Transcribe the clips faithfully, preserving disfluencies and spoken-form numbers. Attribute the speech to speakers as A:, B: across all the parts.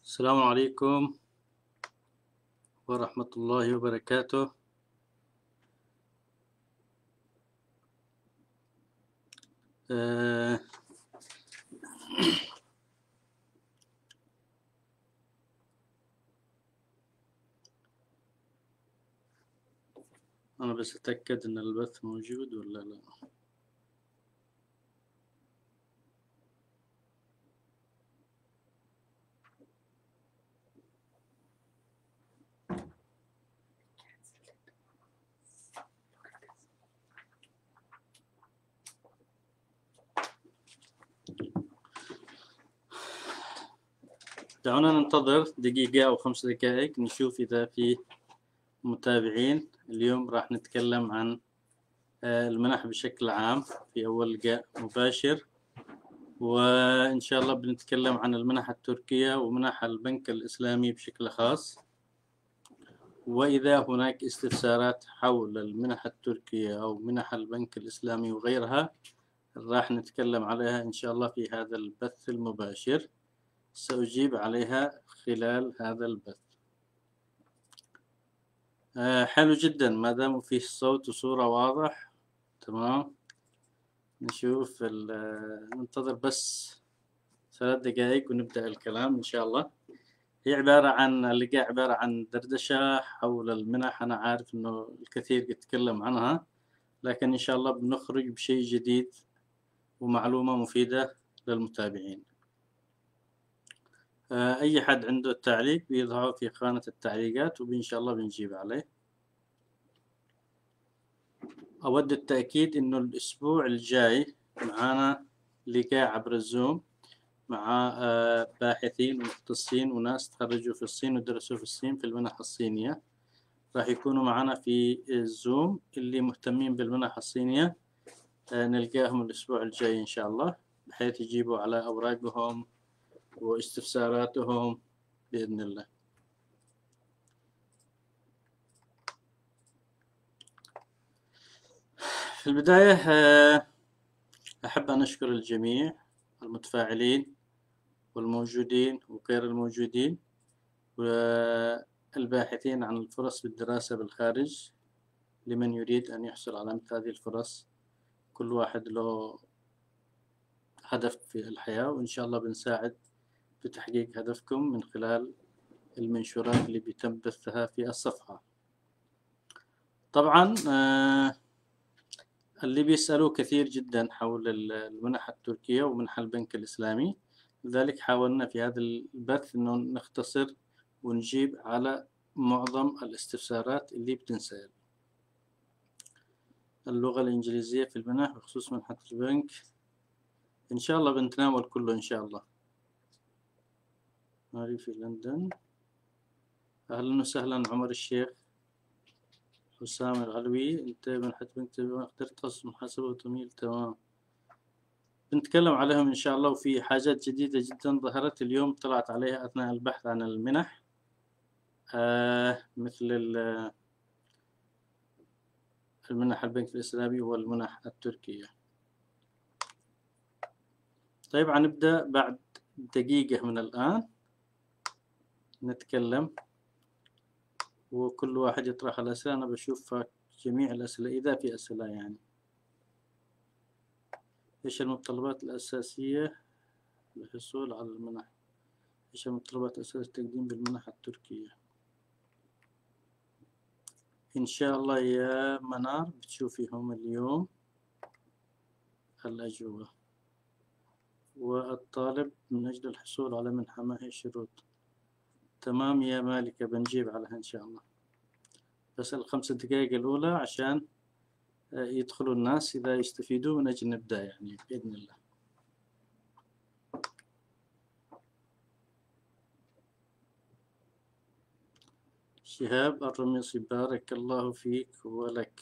A: السلام عليكم ورحمة الله وبركاته. آه أنا بس أتأكد إن البث موجود ولا لا. دعونا ننتظر دقيقة أو خمس دقائق نشوف إذا في متابعين. اليوم راح نتكلم عن آه المنح بشكل عام في أول لقاء مباشر، وإن شاء الله بنتكلم عن المنح التركية ومنح البنك الإسلامي بشكل خاص. وإذا هناك استفسارات حول المنح التركية أو منح البنك الإسلامي وغيرها راح نتكلم عليها إن شاء الله في هذا البث المباشر، سأجيب عليها خلال هذا البث. آه حلو جدا ما دام فيه صوت وصورة واضح. تمام، نشوف ننتظر بس ثلاث دقائق ونبدأ الكلام إن شاء الله. هي عبارة عن اللقاء عبارة عن دردشة حول المنح. أنا عارف إنه الكثير يتكلم عنها، لكن إن شاء الله بنخرج بشيء جديد ومعلومة مفيدة للمتابعين. أي حد عنده تعليق بيضعه في خانة التعليقات وإن شاء الله بنجيب عليه. أود التأكيد إنه الأسبوع الجاي معانا لقاء عبر الزوم مع باحثين ومختصين وناس تخرجوا في الصين ودرسوا في الصين في المنح الصينية. راح يكونوا معنا في الزوم. اللي مهتمين بالمنح الصينية نلقاهم الأسبوع الجاي إن شاء الله، بحيث يجيبوا على أوراقهم واستفساراتهم بإذن الله. في البداية أحب أن أشكر الجميع المتفاعلين والموجودين وغير الموجودين والباحثين عن الفرص بالدراسة بالخارج. لمن يريد أن يحصل على مثل هذه الفرص، كل واحد له هدف في الحياة، وإن شاء الله بنساعد في تحقيق هدفكم من خلال المنشورات اللي بيتم بثها في الصفحة. طبعا اللي بيسألوا كثير جدا حول المنح التركية ومنح البنك الإسلامي، لذلك حاولنا في هذا البث أنه نختصر ونجيب على معظم الاستفسارات اللي بتنسأل. اللغة الإنجليزية في المنح بخصوص منحة البنك إن شاء الله بنتناول كله إن شاء الله. ماري في لندن، أهلا وسهلا. عمر الشيخ، حسام العلوي، أنت منحة بنك اخترت تخصص محاسبة وتمويل. تمام، بنتكلم عليهم إن شاء الله. وفي حاجات جديدة جدا ظهرت اليوم طلعت عليها أثناء البحث عن المنح، آه مثل المنح البنك الإسلامي والمنح التركية. طيب هنبدأ بعد دقيقة من الآن نتكلم، وكل واحد يطرح الأسئلة. أنا بشوف جميع الأسئلة إذا في أسئلة. يعني إيش المتطلبات الأساسية للحصول على المنح؟ إيش المتطلبات الأساسية للتقديم بالمنح التركية؟ إن شاء الله يا منار بتشوفيهم اليوم الأجوبة. والطالب من أجل الحصول على منحة ما هي الشروط؟ تمام يا مالكة، بنجيب عليها إن شاء الله. بس الخمس دقائق الأولى عشان يدخلوا الناس إذا يستفيدوا من أجل نبدأ يعني بإذن الله. شهاب الرميصي، بارك الله فيك ولك.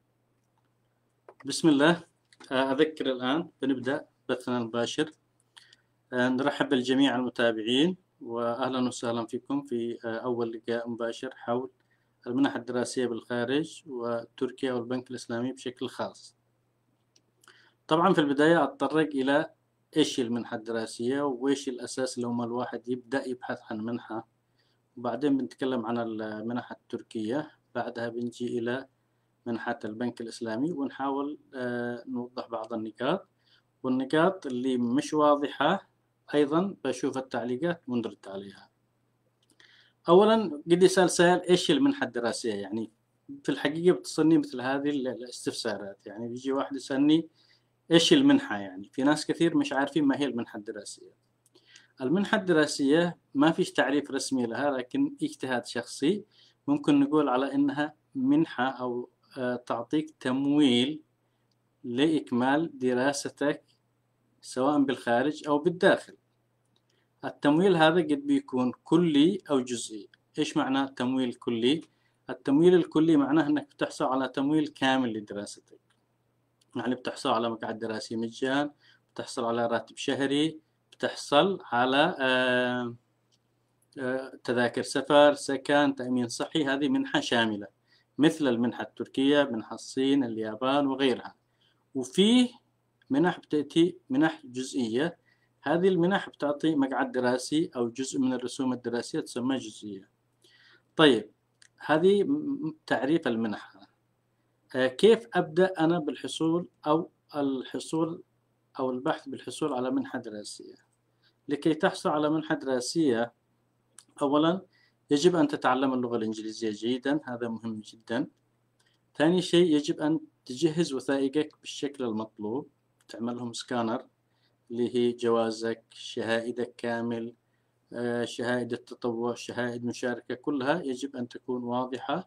A: بسم الله. أذكر الآن بنبدأ بثنا المباشر. نرحب بالجميع المتابعين وأهلا وسهلا فيكم في أول لقاء مباشر حول المنح الدراسية بالخارج وتركيا والبنك الإسلامي بشكل خاص. طبعا في البداية أتطرق إلى إيش المنحة الدراسية وإيش الأساس لما الواحد يبدأ يبحث عن منحة، وبعدين بنتكلم عن المنح التركية، بعدها بنجي إلى منحة البنك الإسلامي ونحاول نوضح بعض النقاط، والنقاط اللي مش واضحة أيضا بشوف التعليقات ونرد عليها. أولا قد يسأل سائل إيش المنحة الدراسية؟ يعني في الحقيقة بتصلني مثل هذه الاستفسارات، يعني بيجي واحد يسألني إيش المنحة، يعني في ناس كثير مش عارفين ما هي المنحة الدراسية. المنحة الدراسية ما فيش تعريف رسمي لها، لكن اجتهاد شخصي ممكن نقول على إنها منحة أو تعطيك تمويل لإكمال دراستك سواء بالخارج أو بالداخل. التمويل هذا قد بيكون كلي أو جزئي. إيش معنى تمويل كلي؟ التمويل الكلي معناه أنك بتحصل على تمويل كامل لدراستك، يعني بتحصل على مقعد دراسي مجان، بتحصل على راتب شهري، بتحصل على آآ آآ تذاكر سفر، سكن، تأمين صحي. هذه منحة شاملة مثل المنحة التركية، منحة الصين، اليابان وغيرها. وفيه منح بتأتي منح جزئية، هذه المنح بتعطي مقعد دراسي أو جزء من الرسوم الدراسية تسمى جزئية. طيب هذه تعريف المنحة. آه كيف أبدأ أنا بالحصول أو الحصول أو البحث بالحصول على منحة دراسية؟ لكي تحصل على منحة دراسية أولا يجب أن تتعلم اللغة الإنجليزية جيدا، هذا مهم جدا. ثاني شيء يجب أن تجهز وثائقك بالشكل المطلوب، تعملهم سكانر اللي هي جوازك، شهائدك كامل، شهائد التطوع، شهائد مشاركة، كلها يجب أن تكون واضحة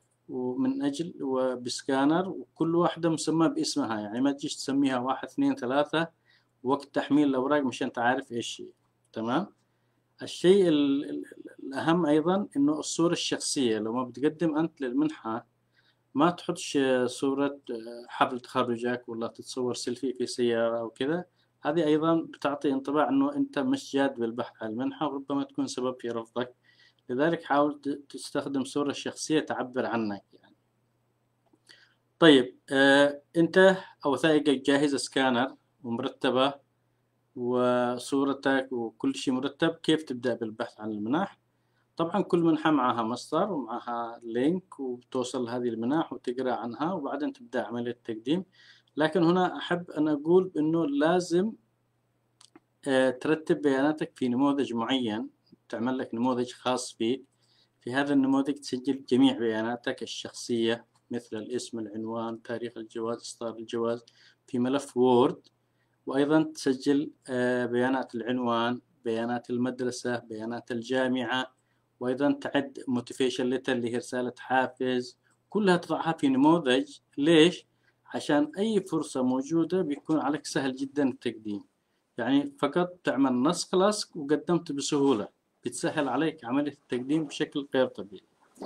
A: ومن أجل وبسكانر، وكل واحدة مسمى باسمها، يعني ما تجيش تسميها واحد اثنين ثلاثة وقت تحميل الأوراق مش أنت عارف إيش هي. تمام. الشيء الأهم أيضا إنه الصورة الشخصية، لو ما بتقدم أنت للمنحة ما تحطش صورة حفل تخرجك ولا تتصور سيلفي في سيارة أو كذا، هذه أيضا بتعطي انطباع أنه أنت مش جاد بالبحث عن المنحة وربما تكون سبب في رفضك. لذلك حاول تستخدم صورة شخصية تعبر عنك يعني. طيب آه أنت وثائقك جاهزة سكانر ومرتبة وصورتك وكل شيء مرتب، كيف تبدأ بالبحث عن المنح؟ طبعا كل منحة معها مصدر ومعها لينك وتوصل هذه المنح وتقرأ عنها وبعدين تبدأ عملية التقديم. لكن هنا أحب أن أقول أنه لازم ترتب بياناتك في نموذج معين، تعمل لك نموذج خاص فيك. في هذا النموذج تسجل جميع بياناتك الشخصية مثل الاسم، العنوان، تاريخ الجواز، إصدار الجواز في ملف وورد، وأيضا تسجل بيانات العنوان، بيانات المدرسة، بيانات الجامعة، وأيضا تعد موتيفيشن ليتر اللي هي رسالة حافز، كلها تضعها في نموذج. ليش؟ عشان أي فرصة موجودة بيكون عليك سهل جدا التقديم، يعني فقط تعمل نسخ لصق وقدمت بسهولة، بتسهل عليك عملية التقديم بشكل غير طبيعي.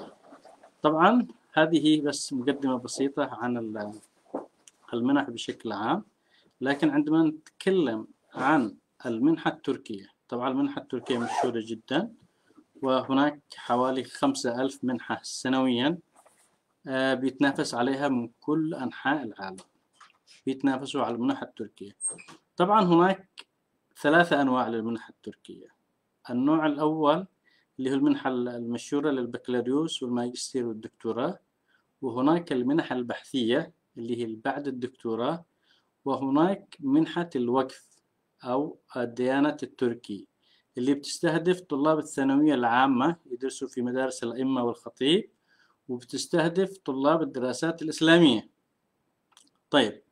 A: طبعا هذه بس مقدمة بسيطة عن المنح بشكل عام. لكن عندما نتكلم عن المنحة التركية، طبعا المنحة التركية مشهورة جدا، وهناك حوالي خمسة ألف منحة سنويا بيتنافس عليها من كل أنحاء العالم، بيتنافسوا على المنحة التركية. طبعا هناك ثلاثة أنواع للمنحة التركية. النوع الأول اللي هو المنحة المشهورة للبكالوريوس والماجستير والدكتوراه، وهناك المنح البحثية اللي هي بعد الدكتوراه، وهناك منحة الوقف أو الديانة التركي اللي بتستهدف طلاب الثانوية العامة يدرسوا في مدارس الأئمة والخطيب، وبتستهدف طلاب الدراسات الإسلامية. طيب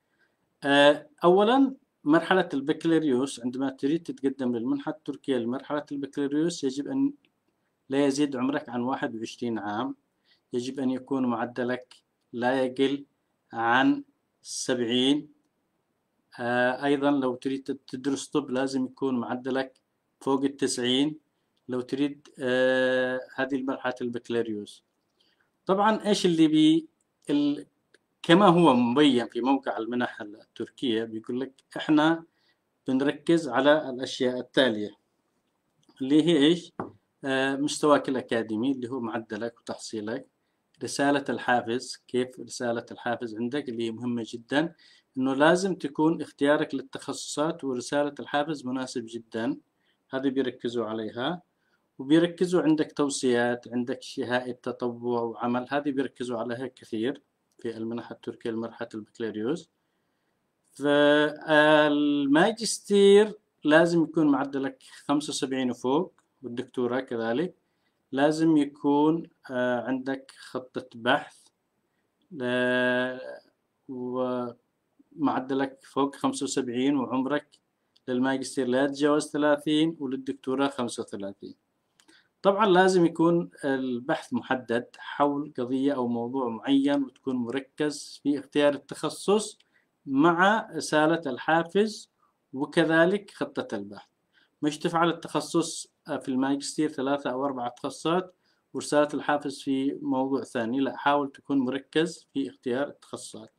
A: أولا مرحلة البكالوريوس، عندما تريد تتقدم للمنحة التركية لمرحلة البكالوريوس يجب أن لا يزيد عمرك عن واحد وعشرين عام، يجب أن يكون معدلك لا يقل عن سبعين. آه أيضا لو تريد تدرس طب لازم يكون معدلك فوق التسعين لو تريد آه هذه المرحلة البكالوريوس. طبعا إيش اللي بي كما هو مبين في موقع المنح التركية، بيقول لك إحنا بنركز على الأشياء التالية اللي هي إيش؟ آه مستواك الأكاديمي اللي هو معدلك وتحصيلك. رسالة الحافز، كيف رسالة الحافز عندك اللي هي مهمة جدا، إنه لازم تكون اختيارك للتخصصات ورسالة الحافز مناسب جدا، هذه بيركزوا عليها. وبيركزوا عندك توصيات، عندك شهادة تطوع وعمل، هذه بيركزوا عليها كثير في المنحة التركية لمرحلة البكالوريوس. فالماجستير لازم يكون معدلك خمسة وسبعين وفوق، والدكتوراه كذلك. لازم يكون عندك خطة بحث ومعدلك فوق خمسة وسبعين، وعمرك للماجستير لا يتجاوز ثلاثين، وللدكتوراه خمسة وثلاثين. طبعا لازم يكون البحث محدد حول قضية أو موضوع معين، وتكون مركز في اختيار التخصص مع رسالة الحافز وكذلك خطة البحث. مش تفعل التخصص في الماجستير ثلاثة أو أربعة تخصصات ورسالة الحافز في موضوع ثاني، لا، حاول تكون مركز في اختيار التخصصات.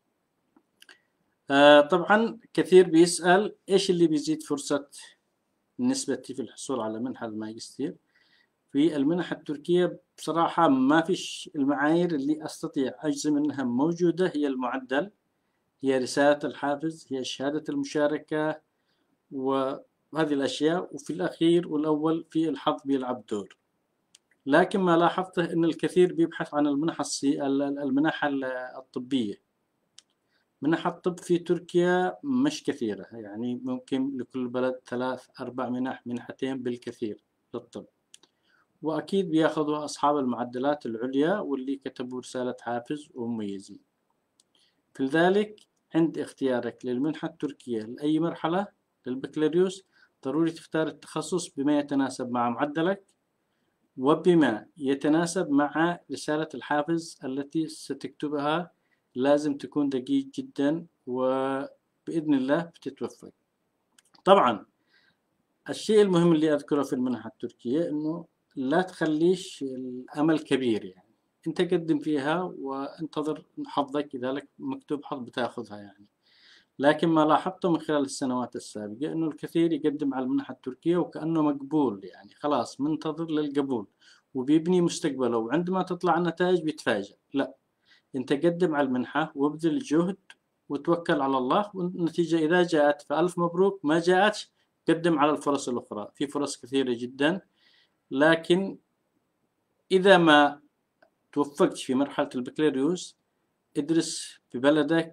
A: آه طبعا كثير بيسأل إيش اللي بيزيد فرصة نسبة في الحصول على منحة الماجستير. في المنح التركية بصراحة ما فيش المعايير اللي أستطيع أجزم أنها موجودة، هي المعدل، هي رسالة الحافز، هي شهادة المشاركة وهذه الأشياء، وفي الأخير والأول في الحظ بيلعب دور. لكن ما لاحظته أن الكثير بيبحث عن المنح الصي... المنح الطبية. منح الطب في تركيا مش كثيرة، يعني ممكن لكل بلد ثلاث أربع منح، منحتين بالكثير للطب. وأكيد بياخذوا أصحاب المعدلات العليا واللي كتبوا رسالة حافز ومميزين. في ذلك عند اختيارك للمنحة التركية لأي مرحلة للبكالوريوس ضروري تختار التخصص بما يتناسب مع معدلك وبما يتناسب مع رسالة الحافز التي ستكتبها. لازم تكون دقيق جدا وبإذن الله بتتوفق. طبعا الشيء المهم اللي أذكره في المنحة التركية إنه لا تخليش الأمل كبير، يعني أنت قدم فيها وانتظر حظك، إذا لك مكتوب حظ بتاخذها يعني. لكن ما لاحظته من خلال السنوات السابقة إنه الكثير يقدم على المنحة التركية وكأنه مقبول، يعني خلاص منتظر للقبول وبيبني مستقبله، وعندما تطلع النتائج بيتفاجأ. لا، أنت قدم على المنحة وابذل جهد وتوكل على الله، والنتيجة إذا جاءت فألف مبروك، ما جاءتش قدم على الفرص الأخرى، في فرص كثيرة جدا. لكن إذا ما توفقت في مرحلة البكالوريوس ادرس في بلدك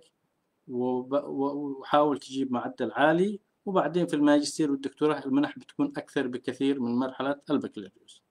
A: وحاول تجيب معدل عالي، وبعدين في الماجستير والدكتوراه المنح بتكون أكثر بكثير من مرحلة البكالوريوس.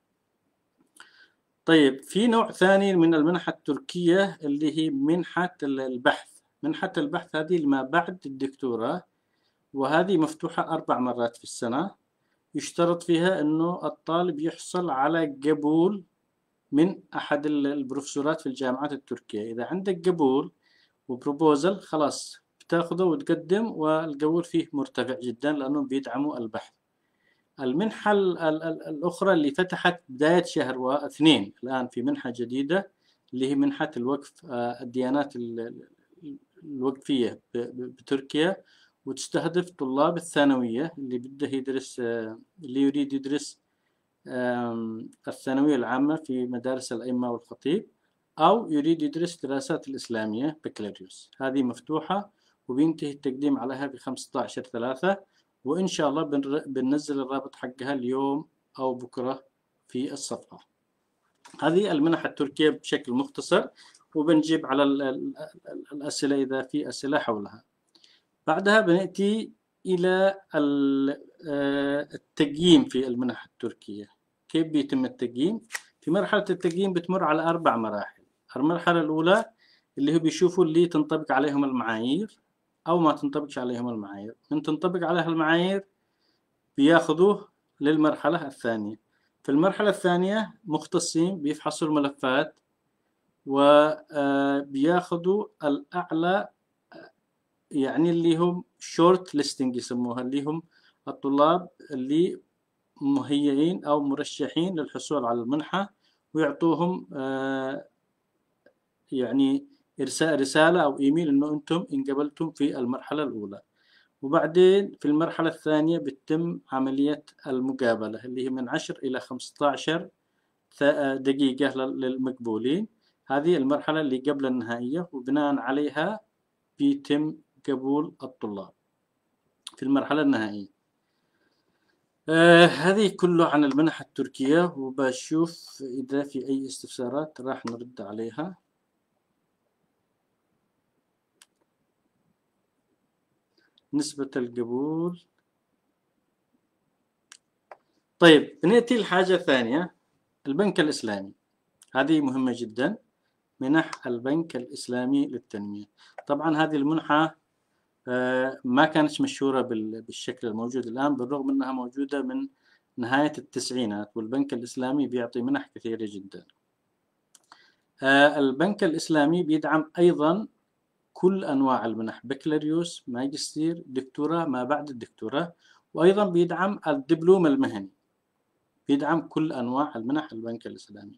A: طيب في نوع ثاني من المنحة التركية اللي هي منحة البحث. منحة البحث هذه ما بعد الدكتوراه، وهذه مفتوحة أربع مرات في السنة. يشترط فيها أنه الطالب يحصل على قبول من أحد البروفيسورات في الجامعات التركية. إذا عندك قبول وبروبوزل خلاص بتاخذه وتقدم، والقبول فيه مرتفع جدا لأنهم بيدعموا البحث. المنحة الأخرى اللي فتحت بداية شهر واثنين الآن، في منحة جديدة اللي هي منحة الوقف الديانات الوقفية بتركيا، وتستهدف طلاب الثانوية اللي بده يدرس، اللي يريد يدرس الثانوية العامة في مدارس الأئمة والخطيب، أو يريد يدرس دراسات الإسلامية بكالوريوس. هذه مفتوحة وبينتهي التقديم عليها بخمسة عشر ثلاثة، وإن شاء الله بننزل الرابط حقها اليوم أو بكرة في الصفحة. هذه المنح التركية بشكل مختصر، وبنجيب على الأسئلة إذا في أسئلة حولها. بعدها بنأتي إلى التقييم في المنح التركية. كيف بيتم التقييم؟ في مرحلة التقييم بتمر على أربع مراحل. المرحلة الأولى اللي هو بيشوفوا اللي تنطبق عليهم المعايير أو ما تنطبقش عليهم المعايير. من تنطبق عليها المعايير بياخذوه للمرحلة الثانية. في المرحلة الثانية مختصين بيفحصوا الملفات وبياخذوا الأعلى، يعني اللي هم شورت ليستنج يسموها، اللي هم الطلاب اللي مهيئين أو مرشحين للحصول على المنحة، ويعطوهم يعني إرسال رسالة أو إيميل إنه أنتم انقبلتم في المرحلة الأولى. وبعدين في المرحلة الثانية بتتم عملية المقابلة اللي هي من عشر إلى خمسة عشر دقيقة للمقبولين. هذه المرحلة اللي قبل النهائية، وبناء عليها بيتم قبول الطلاب في المرحلة النهائية. آه هذه كله عن المنح التركية، وبشوف إذا في أي استفسارات راح نرد عليها. نسبة القبول. طيب بنأتي الحاجة الثانية، البنك الإسلامي. هذه مهمة جدا، منح البنك الإسلامي للتنمية. طبعا هذه المنحة ما كانت مشهورة بالشكل الموجود الآن، بالرغم أنها موجودة من نهاية التسعينات، والبنك الإسلامي بيعطي منح كثيرة جدا. البنك الإسلامي بيدعم أيضا كل أنواع المنح، بكالوريوس، ماجستير، دكتوراه، ما بعد الدكتوراه، وأيضا بيدعم الدبلوم المهني. بيدعم كل أنواع المنح البنك الإسلامي،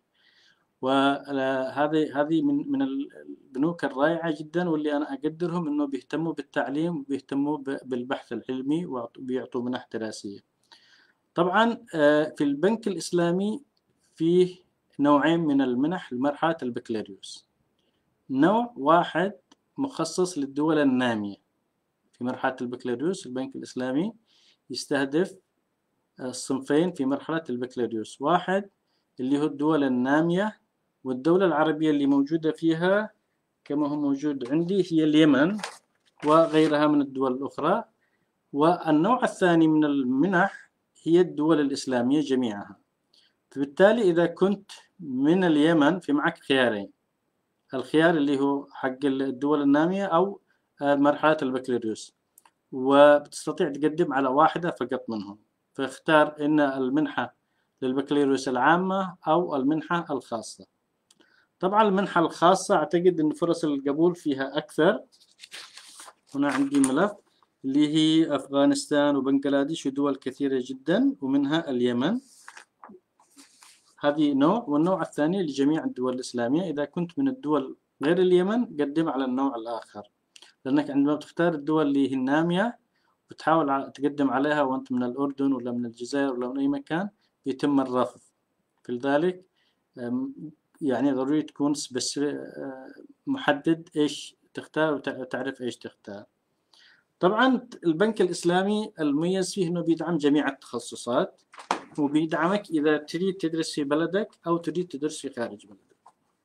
A: وهذه هذه من من البنوك الرائعة جدا، واللي أنا أقدرهم إنه بيهتموا بالتعليم وبيهتموا بالبحث العلمي وبيعطوا منح دراسية. طبعا في البنك الإسلامي فيه نوعين من المنح لمرحلة البكالوريوس. نوع واحد مخصص للدول النامية. في مرحلة البكالوريوس البنك الإسلامي يستهدف الصنفين في مرحلة البكالوريوس. واحد اللي هو الدول النامية، والدولة العربية اللي موجودة فيها كما هو موجود عندي هي اليمن وغيرها من الدول الأخرى. والنوع الثاني من المنح هي الدول الإسلامية جميعها. فبالتالي إذا كنت من اليمن في معك خيارين، الخيار اللي هو حق الدول النامية أو مرحلة البكالوريوس، وبتستطيع تقدم على واحدة فقط منهم. فاختار إن المنحة للبكالوريوس العامة أو المنحة الخاصة. طبعا المنحة الخاصة أعتقد أن فرص القبول فيها أكثر. هنا عندي ملف اللي هي أفغانستان وبنغلاديش ودول كثيرة جدا، ومنها اليمن. هذه نوع، والنوع الثاني لجميع الدول الإسلامية. إذا كنت من الدول غير اليمن قدم على النوع الآخر، لأنك عندما تختار الدول اللي هي النامية بتحاول تقدم عليها وأنت من الأردن ولا من الجزائر ولا من أي مكان بيتم الرفض. في ذلك يعني ضروري تكون بس محدد إيش تختار وتعرف إيش تختار. طبعا البنك الإسلامي المميز فيه إنه بيدعم جميع التخصصات، وبيدعمك إذا تريد تدرس في بلدك أو تريد تدرس في خارج بلدك.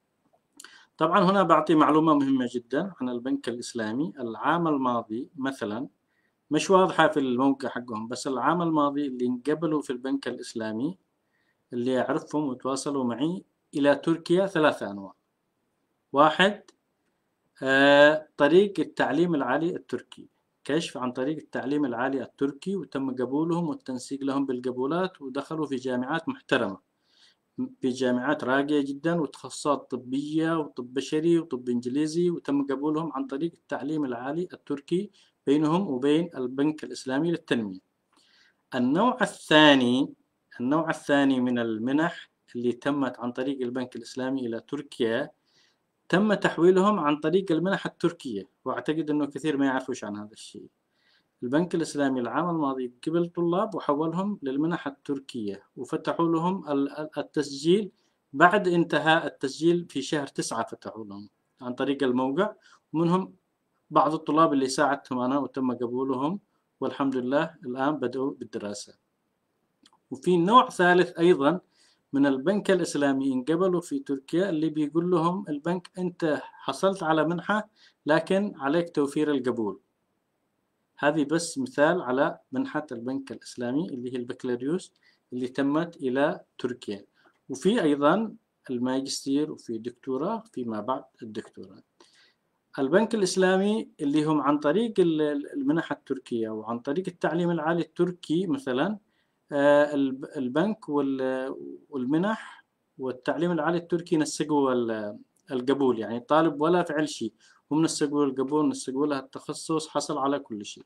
A: طبعا هنا بعطي معلومة مهمة جدا عن البنك الإسلامي. العام الماضي مثلا، مش واضحة في الموقع حقهم، بس العام الماضي اللي انقبلوا في البنك الإسلامي اللي أعرفهم وتواصلوا معي إلى تركيا ثلاثة أنواع. واحد آه طريق التعليم العالي التركي، كشف عن طريق التعليم العالي التركي، وتم قبولهم والتنسيق لهم بالقبولات، ودخلوا في جامعات محترمة، في جامعات راقية جدا، وتخصصات طبية وطب بشري وطب إنجليزي، وتم قبولهم عن طريق التعليم العالي التركي بينهم وبين البنك الإسلامي للتنمية. النوع الثاني النوع الثاني من المنح اللي تمت عن طريق البنك الإسلامي إلى تركيا، تم تحويلهم عن طريق المنح التركية، وأعتقد أنه كثير ما يعرفوش عن هذا الشيء. البنك الإسلامي العام الماضي قبل طلاب وحولهم للمنح التركية، وفتحوا لهم التسجيل بعد انتهاء التسجيل في شهر تسعة، فتحوا لهم عن طريق الموقع، ومنهم بعض الطلاب اللي ساعدتهم أنا وتم قبولهم، والحمد لله الآن بدأوا بالدراسة. وفي نوع ثالث أيضا من البنك الإسلامي انقبلوا في تركيا، اللي بيقول لهم البنك أنت حصلت على منحة لكن عليك توفير القبول. هذه بس مثال على منحة البنك الإسلامي اللي هي البكالوريوس اللي تمت إلى تركيا. وفي أيضا الماجستير وفي دكتوراه فيما بعد الدكتوراه. البنك الإسلامي اللي هم عن طريق المنح التركية وعن طريق التعليم العالي التركي مثلا، البنك والمنح والتعليم العالي التركي نسقوا القبول، يعني الطالب ولا فعل شيء، هم نسقوا القبول، نسقوا له التخصص، حصل على كل شيء.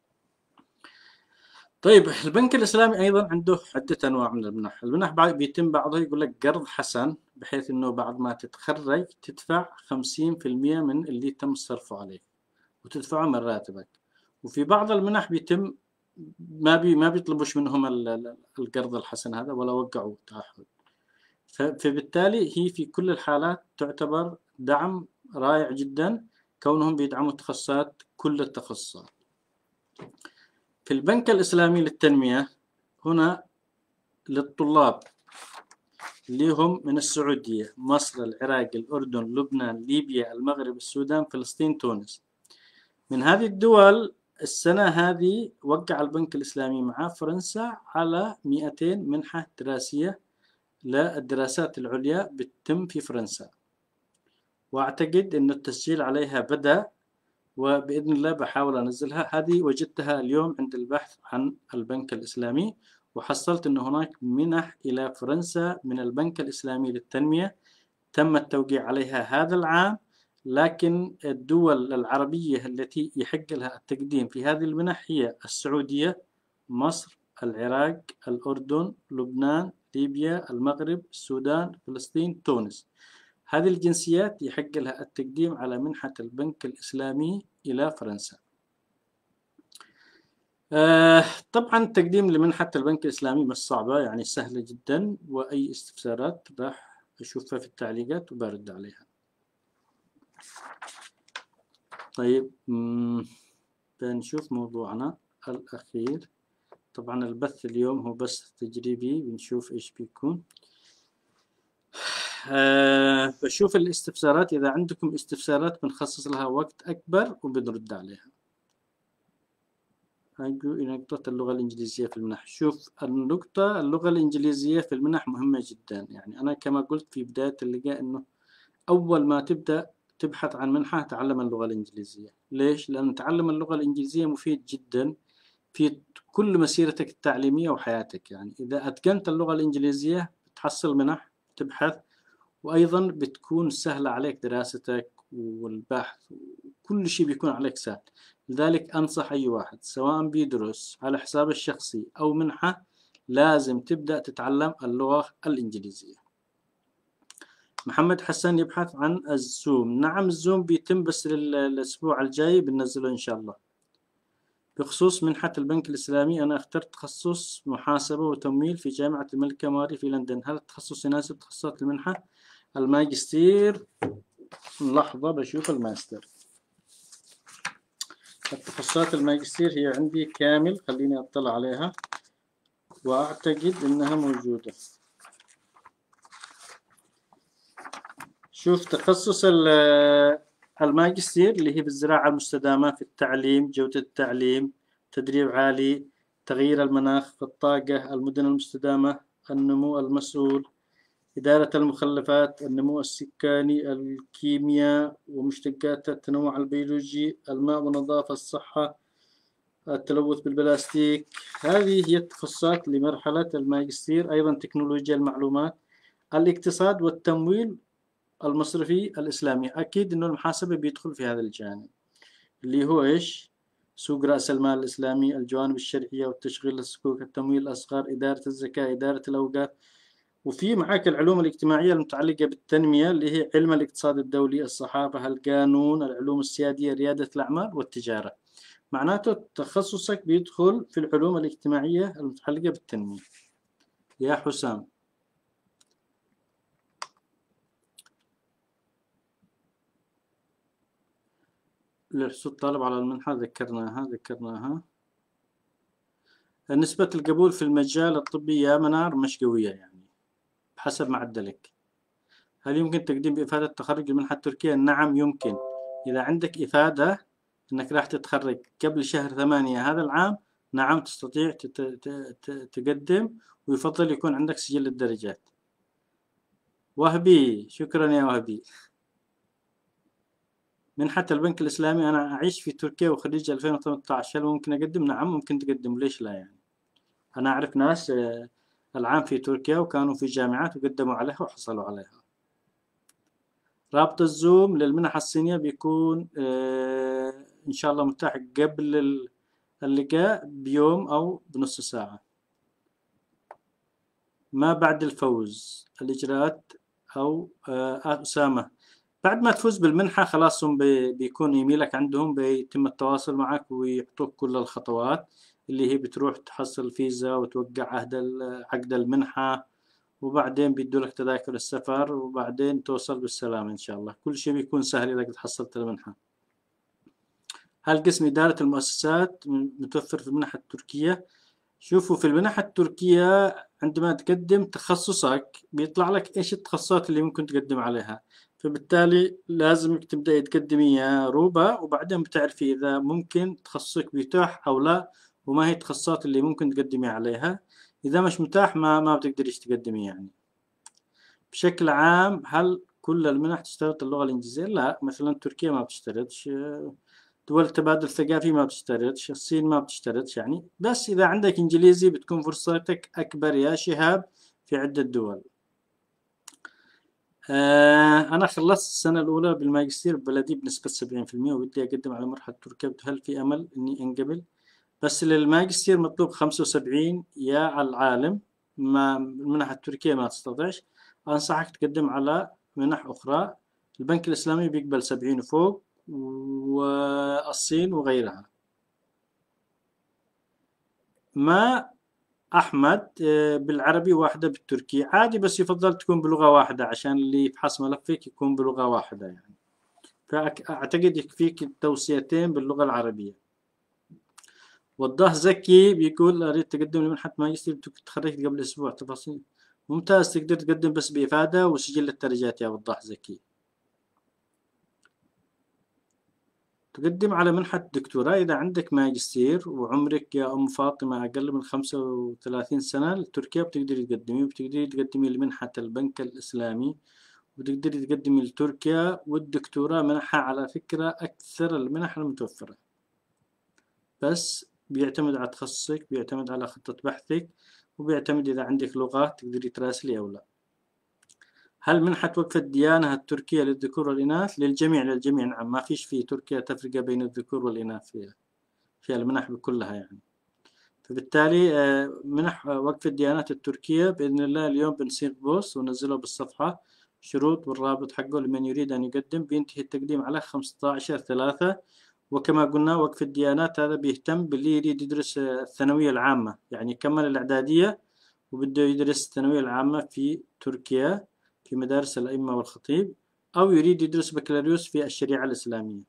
A: طيب البنك الإسلامي أيضا عنده عدة أنواع من المنح. المنح بيتم بعضها يقول لك قرض حسن، بحيث إنه بعد ما تتخرج تدفع خمسين في المئة من اللي تم صرفه عليك وتدفعه من راتبك. وفي بعض المنح بيتم ما بي ما بيطلبوش منهم القرض الحسن هذا ولا وقعوا تعهد. فبالتالي هي في كل الحالات تعتبر دعم رائع جدا، كونهم بيدعموا تخصصات كل التخصصات. في البنك الإسلامي للتنمية هنا للطلاب اللي هم من السعودية، مصر، العراق، الأردن، لبنان، ليبيا، المغرب، السودان، فلسطين، تونس. من هذه الدول السنة هذه وقع البنك الإسلامي مع فرنسا على مئتين منحة دراسية للدراسات العليا بتتم في فرنسا، وأعتقد أن التسجيل عليها بدأ، وبإذن الله بحاول أنزلها. هذه وجدتها اليوم عند البحث عن البنك الإسلامي، وحصلت أن هناك منح إلى فرنسا من البنك الإسلامي للتنمية تم التوقيع عليها هذا العام، لكن الدول العربية التي يحق لها التقديم في هذه المنح هي السعودية، مصر، العراق، الأردن، لبنان، ليبيا، المغرب، السودان، فلسطين، تونس. هذه الجنسيات يحق لها التقديم على منحة البنك الإسلامي إلى فرنسا. آه طبعا التقديم لمنحة البنك الإسلامي مش صعبة، يعني سهلة جدا، وأي استفسارات راح أشوفها في التعليقات وبرد عليها. طيب بنشوف موضوعنا الأخير. طبعا البث اليوم هو بث تجريبي، بنشوف إيش بيكون. أه بشوف الاستفسارات، إذا عندكم استفسارات بنخصص لها وقت أكبر وبنرد عليها. أرجو إلى نقطة اللغة الإنجليزية في المنح. شوف النقطة اللغة الإنجليزية في المنح مهمة جدا، يعني أنا كما قلت في بداية اللقاء إنه أول ما تبدأ تبحث عن منحة تعلم اللغة الإنجليزية. ليش؟ لأن تعلم اللغة الإنجليزية مفيد جدا في كل مسيرتك التعليمية وحياتك. يعني إذا أتقنت اللغة الإنجليزية بتحصل منح، تبحث، وأيضا بتكون سهلة عليك دراستك والبحث، وكل شيء بيكون عليك سهل. لذلك أنصح أي واحد سواء بيدرس على حساب الشخصي أو منحة لازم تبدأ تتعلم اللغة الإنجليزية. محمد حسن يبحث عن الزوم. نعم الزوم بيتم، بس الأسبوع الجاي بننزله إن شاء الله. بخصوص منحة البنك الإسلامي، أنا اخترت تخصص محاسبة وتمويل في جامعة الملكة ماري في لندن. هل التخصص يناسب تخصصات المنحة؟ الماجستير، لحظة بشوف الماستر. التخصصات الماجستير هي عندي كامل، خليني أطلع عليها، وأعتقد إنها موجودة. شوف تخصص الماجستير اللي هي بالزراعة المستدامة، في التعليم، جودة التعليم، تدريب عالي، تغيير المناخ، في الطاقة، المدن المستدامة، النمو المسؤول، إدارة المخلفات، النمو السكاني، الكيمياء ومشتقات التنوع البيولوجي، الماء والنظافة، الصحة، التلوث بالبلاستيك. هذه هي التخصصات لمرحلة الماجستير. أيضا تكنولوجيا المعلومات، الاقتصاد والتمويل المصرفي الإسلامي. أكيد إنه المحاسبة بيدخل في هذا الجانب اللي هو إيش؟ سوق رأس المال الإسلامي، الجوانب الشرعية والتشغيل الصكوك، التمويل الأصغر، إدارة الزكاة، إدارة الأوقات. وفي معاك العلوم الاجتماعية المتعلقة بالتنمية اللي هي علم الاقتصاد الدولي، الصحافة، القانون، العلوم السيادية، ريادة الأعمال والتجارة. معناته تخصصك بيدخل في العلوم الاجتماعية المتعلقة بالتنمية. يا حسام، لحصول الطالب على المنحة ذكرناها ذكرناها. نسبة القبول في المجال الطبي يا منار مش قوية، يعني بحسب معدلك. هل يمكن تقديم بإفادة تخرج المنحة التركية؟ نعم يمكن. إذا عندك إفادة أنك راح تتخرج قبل شهر ثمانية هذا العام، نعم تستطيع تقدم، ويفضل يكون عندك سجل الدرجات. وهبي، شكرا يا وهبي. منحة البنك الإسلامي، أنا أعيش في تركيا وخريج ألفين وثمانية عشر، هل ممكن أقدم؟ نعم ممكن تقدم، ليش لا؟ يعني أنا أعرف ناس العام في تركيا وكانوا في جامعات وقدموا عليها وحصلوا عليها. رابط الزوم للمنح الصينية بيكون إن شاء الله متاح قبل اللقاء بيوم أو بنص ساعة. ما بعد الفوز الإجراءات أو أسامة، بعد ما تفوز بالمنحة خلاص هم بي- بيكون ايميلك عندهم، بيتم التواصل معك ويعطوك كل الخطوات اللي هي بتروح تحصل فيزا وتوقع عهد ال- عقد المنحة، وبعدين بيدوا لك تذاكر السفر، وبعدين توصل بالسلامة إن شاء الله. كل شيء بيكون سهل إذا قد حصلت المنحة. هل قسم إدارة المؤسسات متوفر في المنحة التركية؟ شوفوا، في المنحة التركية عندما تقدم تخصصك بيطلع لك إيش التخصصات اللي ممكن تقدم عليها، فبالتالي لازمك تبدأي تقدمي يا روبا، وبعدين بتعرفي إذا ممكن تخصصك بيتاح أو لا، وما هي التخصصات اللي ممكن تقدمي عليها. إذا مش متاح ما ما بتقدريش تقدمي يعني. بشكل عام هل كل المنح تشترط اللغة الإنجليزية؟ لا، مثلا تركيا ما بتشترطش، دول التبادل الثقافي ما بتشترطش، الصين ما بتشترطش يعني. بس إذا عندك إنجليزي بتكون فرصتك أكبر يا شهاب في عدة دول. آه أنا خلصت السنة الأولى بالماجستير ببلدي بنسبة سبعين في المية، وبدي أقدم على مرحلة تركيا، هل في أمل إني أنقبل؟ بس للماجستير مطلوب خمسة وسبعين يا على العالم، ما المنح التركية ما تستطيعش. أنصحك تقدم على منح أخرى. البنك الإسلامي بيقبل سبعين وفوق، والصين وغيرها. ما أحمد آه، بالعربي واحدة بالتركي عادي، بس يفضل تكون بلغة واحدة عشان اللي يفحص ملفك يكون بلغة واحدة يعني. فأعتقد يكفيك التوصيتين باللغة العربية. وضاح زكي بيقول أريد تقدم لمنحة ماجستير، تخرجت قبل أسبوع، تفاصيل. ممتاز، تقدر تقدم بس بإفادة وسجل الدرجات يا وضاح زكي. تقدم على منحة دكتوراه إذا عندك ماجستير وعمرك يا أم فاطمة أقل من خمسة وثلاثين سنة لتركيا، بتقدري تقدمي، وبتقدري تقدمي لمنحة البنك الإسلامي، وتقدري تقدمي لتركيا. والدكتوراه منحة على فكرة أكثر المنح المتوفرة، بس بيعتمد على تخصصك، بيعتمد على خطة بحثك، وبيعتمد إذا عندك لغات تقدري تراسلي أو لا. هل منحة وقف الديانة التركية للذكور والإناث؟ للجميع، للجميع نعم، ما فيش في تركيا تفرقة بين الذكور والإناث فيها، في المنح كلها يعني. فبالتالي آه، منح آه، وقف الديانات التركية بإذن الله اليوم بنصيغ بوست وننزله بالصفحة، شروط والرابط حقه لمن يريد أن يقدم. بينتهي التقديم على خمسة عشر ثلاثة. وكما قلنا وقف الديانات هذا بيهتم باللي يريد يدرس آه، الثانوية العامة، يعني كمل الإعدادية وبده يدرس الثانوية العامة في تركيا في مدارس الأئمة والخطيب، أو يريد يدرس بكالوريوس في الشريعة الإسلامية.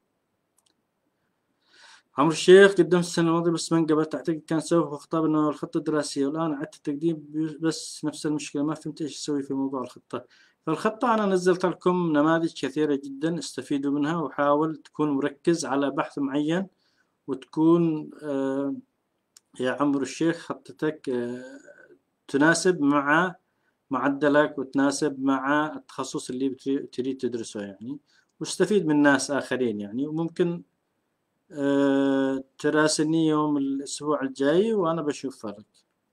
A: عمرو الشيخ قدمت السنة الماضية بس ما انقبلت، أعتقد كان سبب خطاب إنه الخطة الدراسية، والآن عدت التقديم بس نفس المشكلة، ما فهمت إيش أسوي في موضوع الخطة. فالخطة أنا نزلت لكم نماذج كثيرة جدا استفيدوا منها، وحاول تكون مركز على بحث معين، وتكون آه يا عمرو الشيخ خطتك آه تناسب مع معدلك، وتناسب مع التخصص اللي تريد تدرسه يعني، واستفيد من ناس آخرين يعني. وممكن أه تراسلني يوم الأسبوع الجاي وأنا بشوف لك.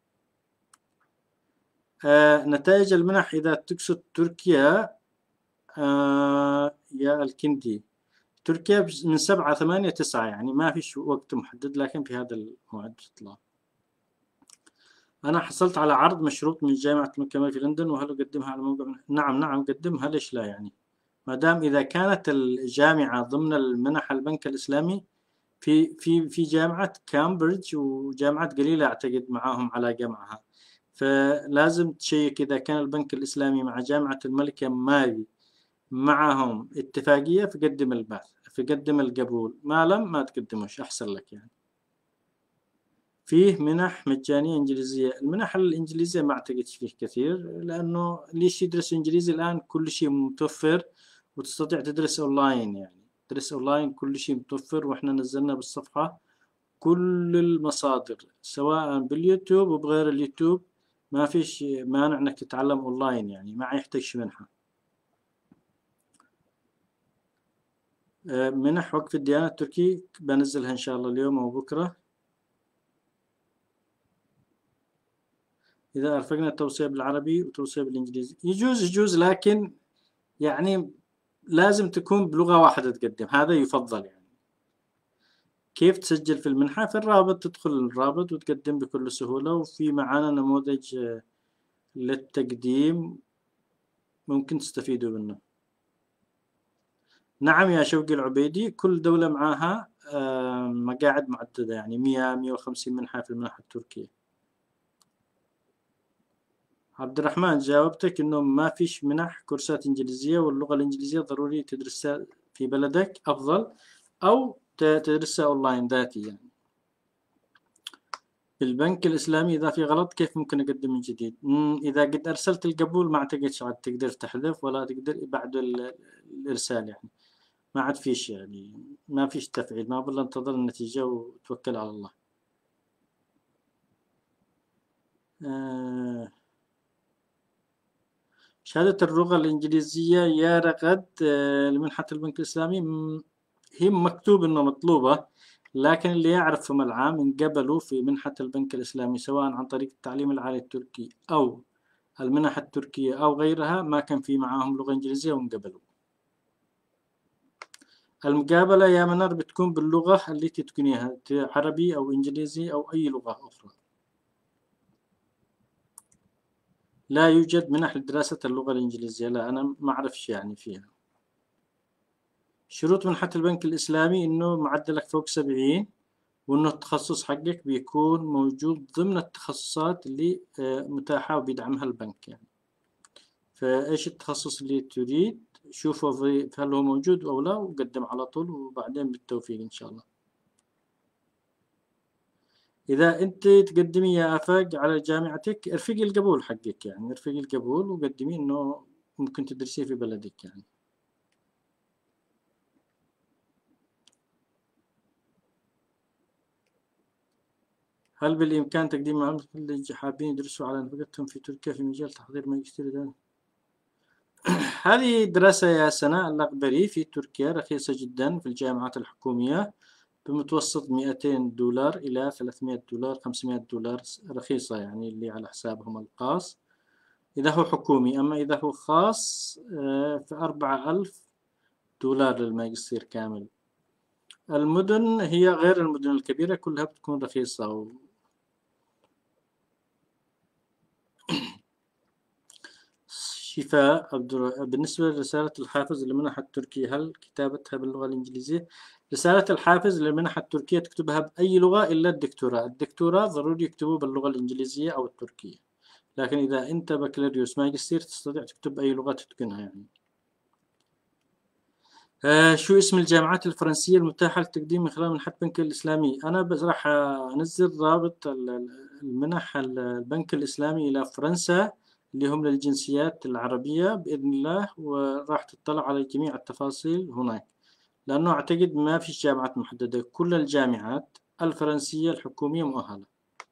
A: أه نتائج المنح إذا تقصد تركيا، أه يا الكندي، تركيا من سبعة ثمانية تسعة يعني، ما فيش وقت محدد، لكن في هذا الموعد تطلع. أنا حصلت على عرض مشروط من جامعة المكمل في لندن، وهل أقدمها على موقع؟ نعم نعم قدمها، ليش لا يعني، ما دام إذا كانت الجامعة ضمن المنح البنك الإسلامي. في في في جامعة كامبريدج وجامعة قليلة أعتقد معاهم علاقة معها، فلازم تشيك إذا كان البنك الإسلامي مع جامعة الملكة ماري معهم اتفاقية، فقدم البحث، فقدم القبول. ما لم ما تقدموش، أحسن لك يعني. فيه منح مجانية إنجليزية. المنح الإنجليزية ما أعتقد فيه كثير، لأنه ليش يدرس إنجليزي الآن؟ كل شيء متوفر، وتستطيع تدرس أونلاين يعني، تدرس أونلاين كل شيء متوفر، وإحنا نزلنا بالصفحة كل المصادر سواء باليوتيوب وبغير اليوتيوب. ما فيش مانع إنك تتعلم أونلاين يعني، ما يحتاجش منحة. آه، منح وقف الديانة التركي بنزلها إن شاء الله اليوم أو بكرة. إذا أرفقنا التوصية بالعربي وتوصية بالإنجليزي يجوز، يجوز لكن يعني لازم تكون بلغة واحدة تقدم، هذا يفضل يعني. كيف تسجل في المنحة؟ في الرابط، تدخل الرابط وتقدم بكل سهولة، وفي معانا نموذج آه، للتقديم ممكن تستفيدوا منه. نعم يا شوقي العبيدي، كل دولة معاها آه، مقاعد معددة، يعني مية مية وخمسين منحة في المنحة التركية. عبد الرحمن، جاوبتك إنه ما فيش منح كورسات إنجليزية، واللغة الإنجليزية ضروري تدرسها في بلدك أفضل، أو تدرسها أونلاين ذاتي يعني. في البنك الإسلامي إذا في غلط كيف ممكن أقدم من جديد؟ إذا قد أرسلت القبول ما أعتقدش عاد تقدر تحذف ولا تقدر بعد الإرسال يعني. ما عاد فيش يعني، ما فيش تفعيل، ما بالله انتظر النتيجة وتوكل على الله. آه شهادة اللغة الإنجليزية يا رغد آه لمنحة البنك الإسلامي، هي مكتوب إنه مطلوبة، لكن اللي يعرفهم العام انقبلوا في منحة البنك الإسلامي سواء عن طريق التعليم العالي التركي أو المنح التركية أو غيرها، ما كان في معاهم لغة إنجليزية وانقبلوا. المقابلة يا منار بتكون باللغة اللي تتقنيها، عربي أو إنجليزي أو أي لغة أخرى. لا يوجد منح لدراسة اللغة الإنجليزية، لا أنا ما أعرفش يعني فيها. شروط منحة البنك الإسلامي إنه معدلك فوق سبعين، وإنه التخصص حقك بيكون موجود ضمن التخصصات اللي آه، متاحة وبيدعمها البنك يعني. فإيش التخصص اللي تريد شوفه في هل هو موجود أو لا، وقدم على طول، وبعدين بالتوفيق إن شاء الله. إذا أنت تقدمي يا آفاق على جامعتك، ارفقي القبول حقك يعني، ارفقي القبول وقدمي إنه ممكن تدرسيه في بلدك يعني. هل بالإمكان تقديم معلومات اللي حابين يدرسوا على نفقتهم في تركيا في مجال تحضير ماجستير ده؟ هذه دراسة يا سناء الأكبري في تركيا رخيصة جدا في الجامعات الحكومية، بمتوسط مئتين دولار إلى ثلاثمائة دولار خمسمائة دولار، رخيصة يعني اللي على حسابهم الخاص إذا هو حكومي. أما إذا هو خاص فأربعة ألف دولار للماجستير كامل. المدن هي غير المدن الكبيرة كلها بتكون رخيصة و... شفاء عبد الر- بالنسبة لرسالة الحافز للمنح التركية، هل كتابتها باللغة الإنجليزية؟ رسالة الحافز للمنح التركية تكتبها بأي لغة إلا الدكتوراه. الدكتوراه ضروري يكتبوه باللغة الإنجليزية أو التركية، لكن إذا أنت بكالوريوس ماجستير تستطيع تكتب أي لغة تتقنها يعني. آه شو اسم الجامعات الفرنسية المتاحة للتقديم من خلال منحة البنك الإسلامي؟ أنا بس راح أنزل رابط المنح البنك الإسلامي إلى فرنسا اللي هم للجنسيات العربية بإذن الله، وراح تطلع على جميع التفاصيل هناك، لأنه أعتقد ما فيش جامعات محددة، كل الجامعات الفرنسية الحكومية مؤهلة.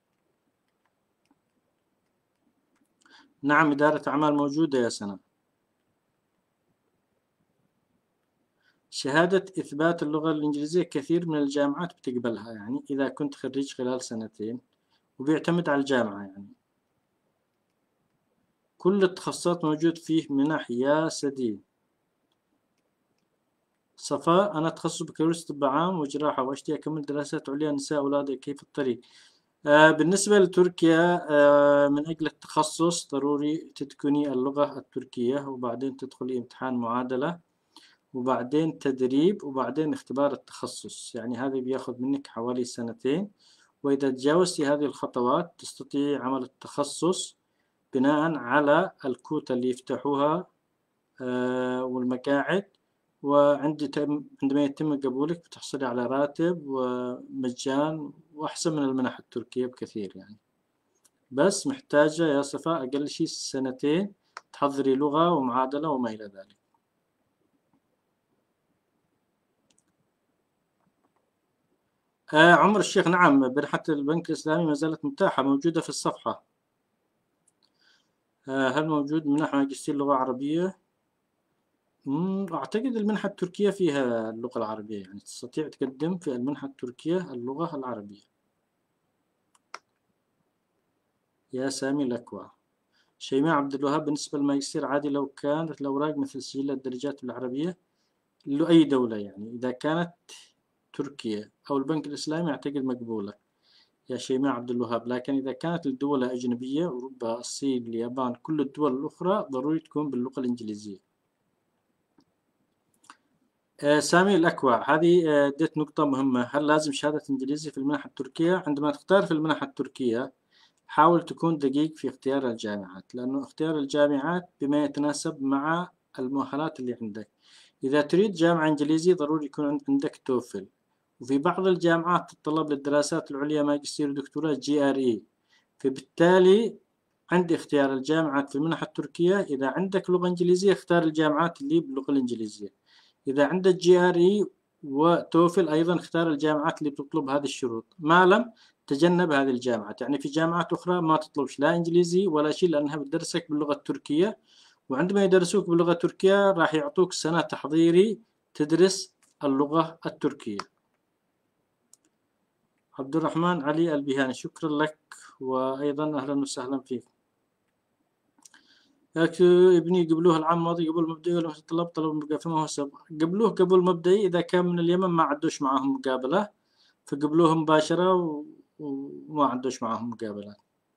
A: نعم إدارة أعمال موجودة يا سنة. شهادة إثبات اللغة الإنجليزية كثير من الجامعات بتقبلها يعني إذا كنت خريج خلال سنتين، وبيعتمد على الجامعة يعني. كل التخصصات موجود فيه منح يا سديد. صفاء، أنا تخصص بكالوريوس طب عام وجراحة، وأشتهي أكمل دراسات عليا نساء أولادي، كيف الطريق؟ آه بالنسبة لتركيا آه من أجل التخصص ضروري تتقني اللغة التركية، وبعدين تدخلي امتحان معادلة، وبعدين تدريب، وبعدين اختبار التخصص، يعني هذا بياخذ منك حوالي سنتين. وإذا تجاوزتي هذه الخطوات تستطيعي عمل التخصص بناء على الكوتا اللي يفتحوها آه، والمقاعد. وعند عندما يتم قبولك بتحصلي على راتب ومجان وأحسن من المنح التركية بكثير يعني. بس محتاجة يا صفاء أقل شيء سنتين تحضري لغة ومعادلة وما إلى ذلك. آه عمر الشيخ، نعم منحة البنك الإسلامي ما زالت متاحة موجودة في الصفحة. آه هل موجود منح ماجستير لغة عربية؟ مم، أعتقد المنحة التركية فيها اللغة العربية، يعني تستطيع تقدم في المنحة التركية اللغة العربية. يا سامي الأكوى. شيماء عبد الوهاب، بالنسبة للماجستير عادي لو كانت الأوراق مثل سجل الدرجات بالعربية لأي دولة يعني، إذا كانت تركيا أو البنك الإسلامي أعتقد مقبولة يا شيماء عبد الوهاب، لكن إذا كانت الدول أجنبية أوروبا الصين اليابان كل الدول الأخرى ضروري تكون باللغة الإنجليزية. آه، سامي الأكوع، هذه آه، اديت نقطة مهمة. هل لازم شهادة إنجليزي في المنح التركية؟ عندما تختار في المنح التركية حاول تكون دقيق في اختيار الجامعات، لأنه اختيار الجامعات بما يتناسب مع المؤهلات اللي عندك. إذا تريد جامعة إنجليزية ضروري يكون عندك توفل، وفي بعض الجامعات تتطلب للدراسات العليا ماجستير ودكتوراه جي آر إي. فبالتالي عند اختيار الجامعات في المنح التركية، إذا عندك لغة إنجليزية اختار الجامعات اللي باللغة الإنجليزية. إذا عندك جي آر إي وتوفل أيضا اختار الجامعات اللي بتطلب هذه الشروط. ما لم تجنب هذه الجامعات، يعني في جامعات أخرى ما تطلبش لا إنجليزي ولا شيء لأنها بتدرسك باللغة التركية، وعندما يدرسوك باللغة التركية راح يعطوك سنة تحضيري تدرس اللغة التركية. عبد الرحمن علي البيهاني، شكرا لك وأيضا أهلا وسهلا فيك. ابني قبلوه العام الماضي قبل مبدئي ولا طلب طلب مقابلة، فما هو السبب؟ قبلوه قبل مبدئي إذا كان من اليمن ما عدوش معهم مقابلة، فقبلوه مباشرة وما عدوش معهم مقابلة.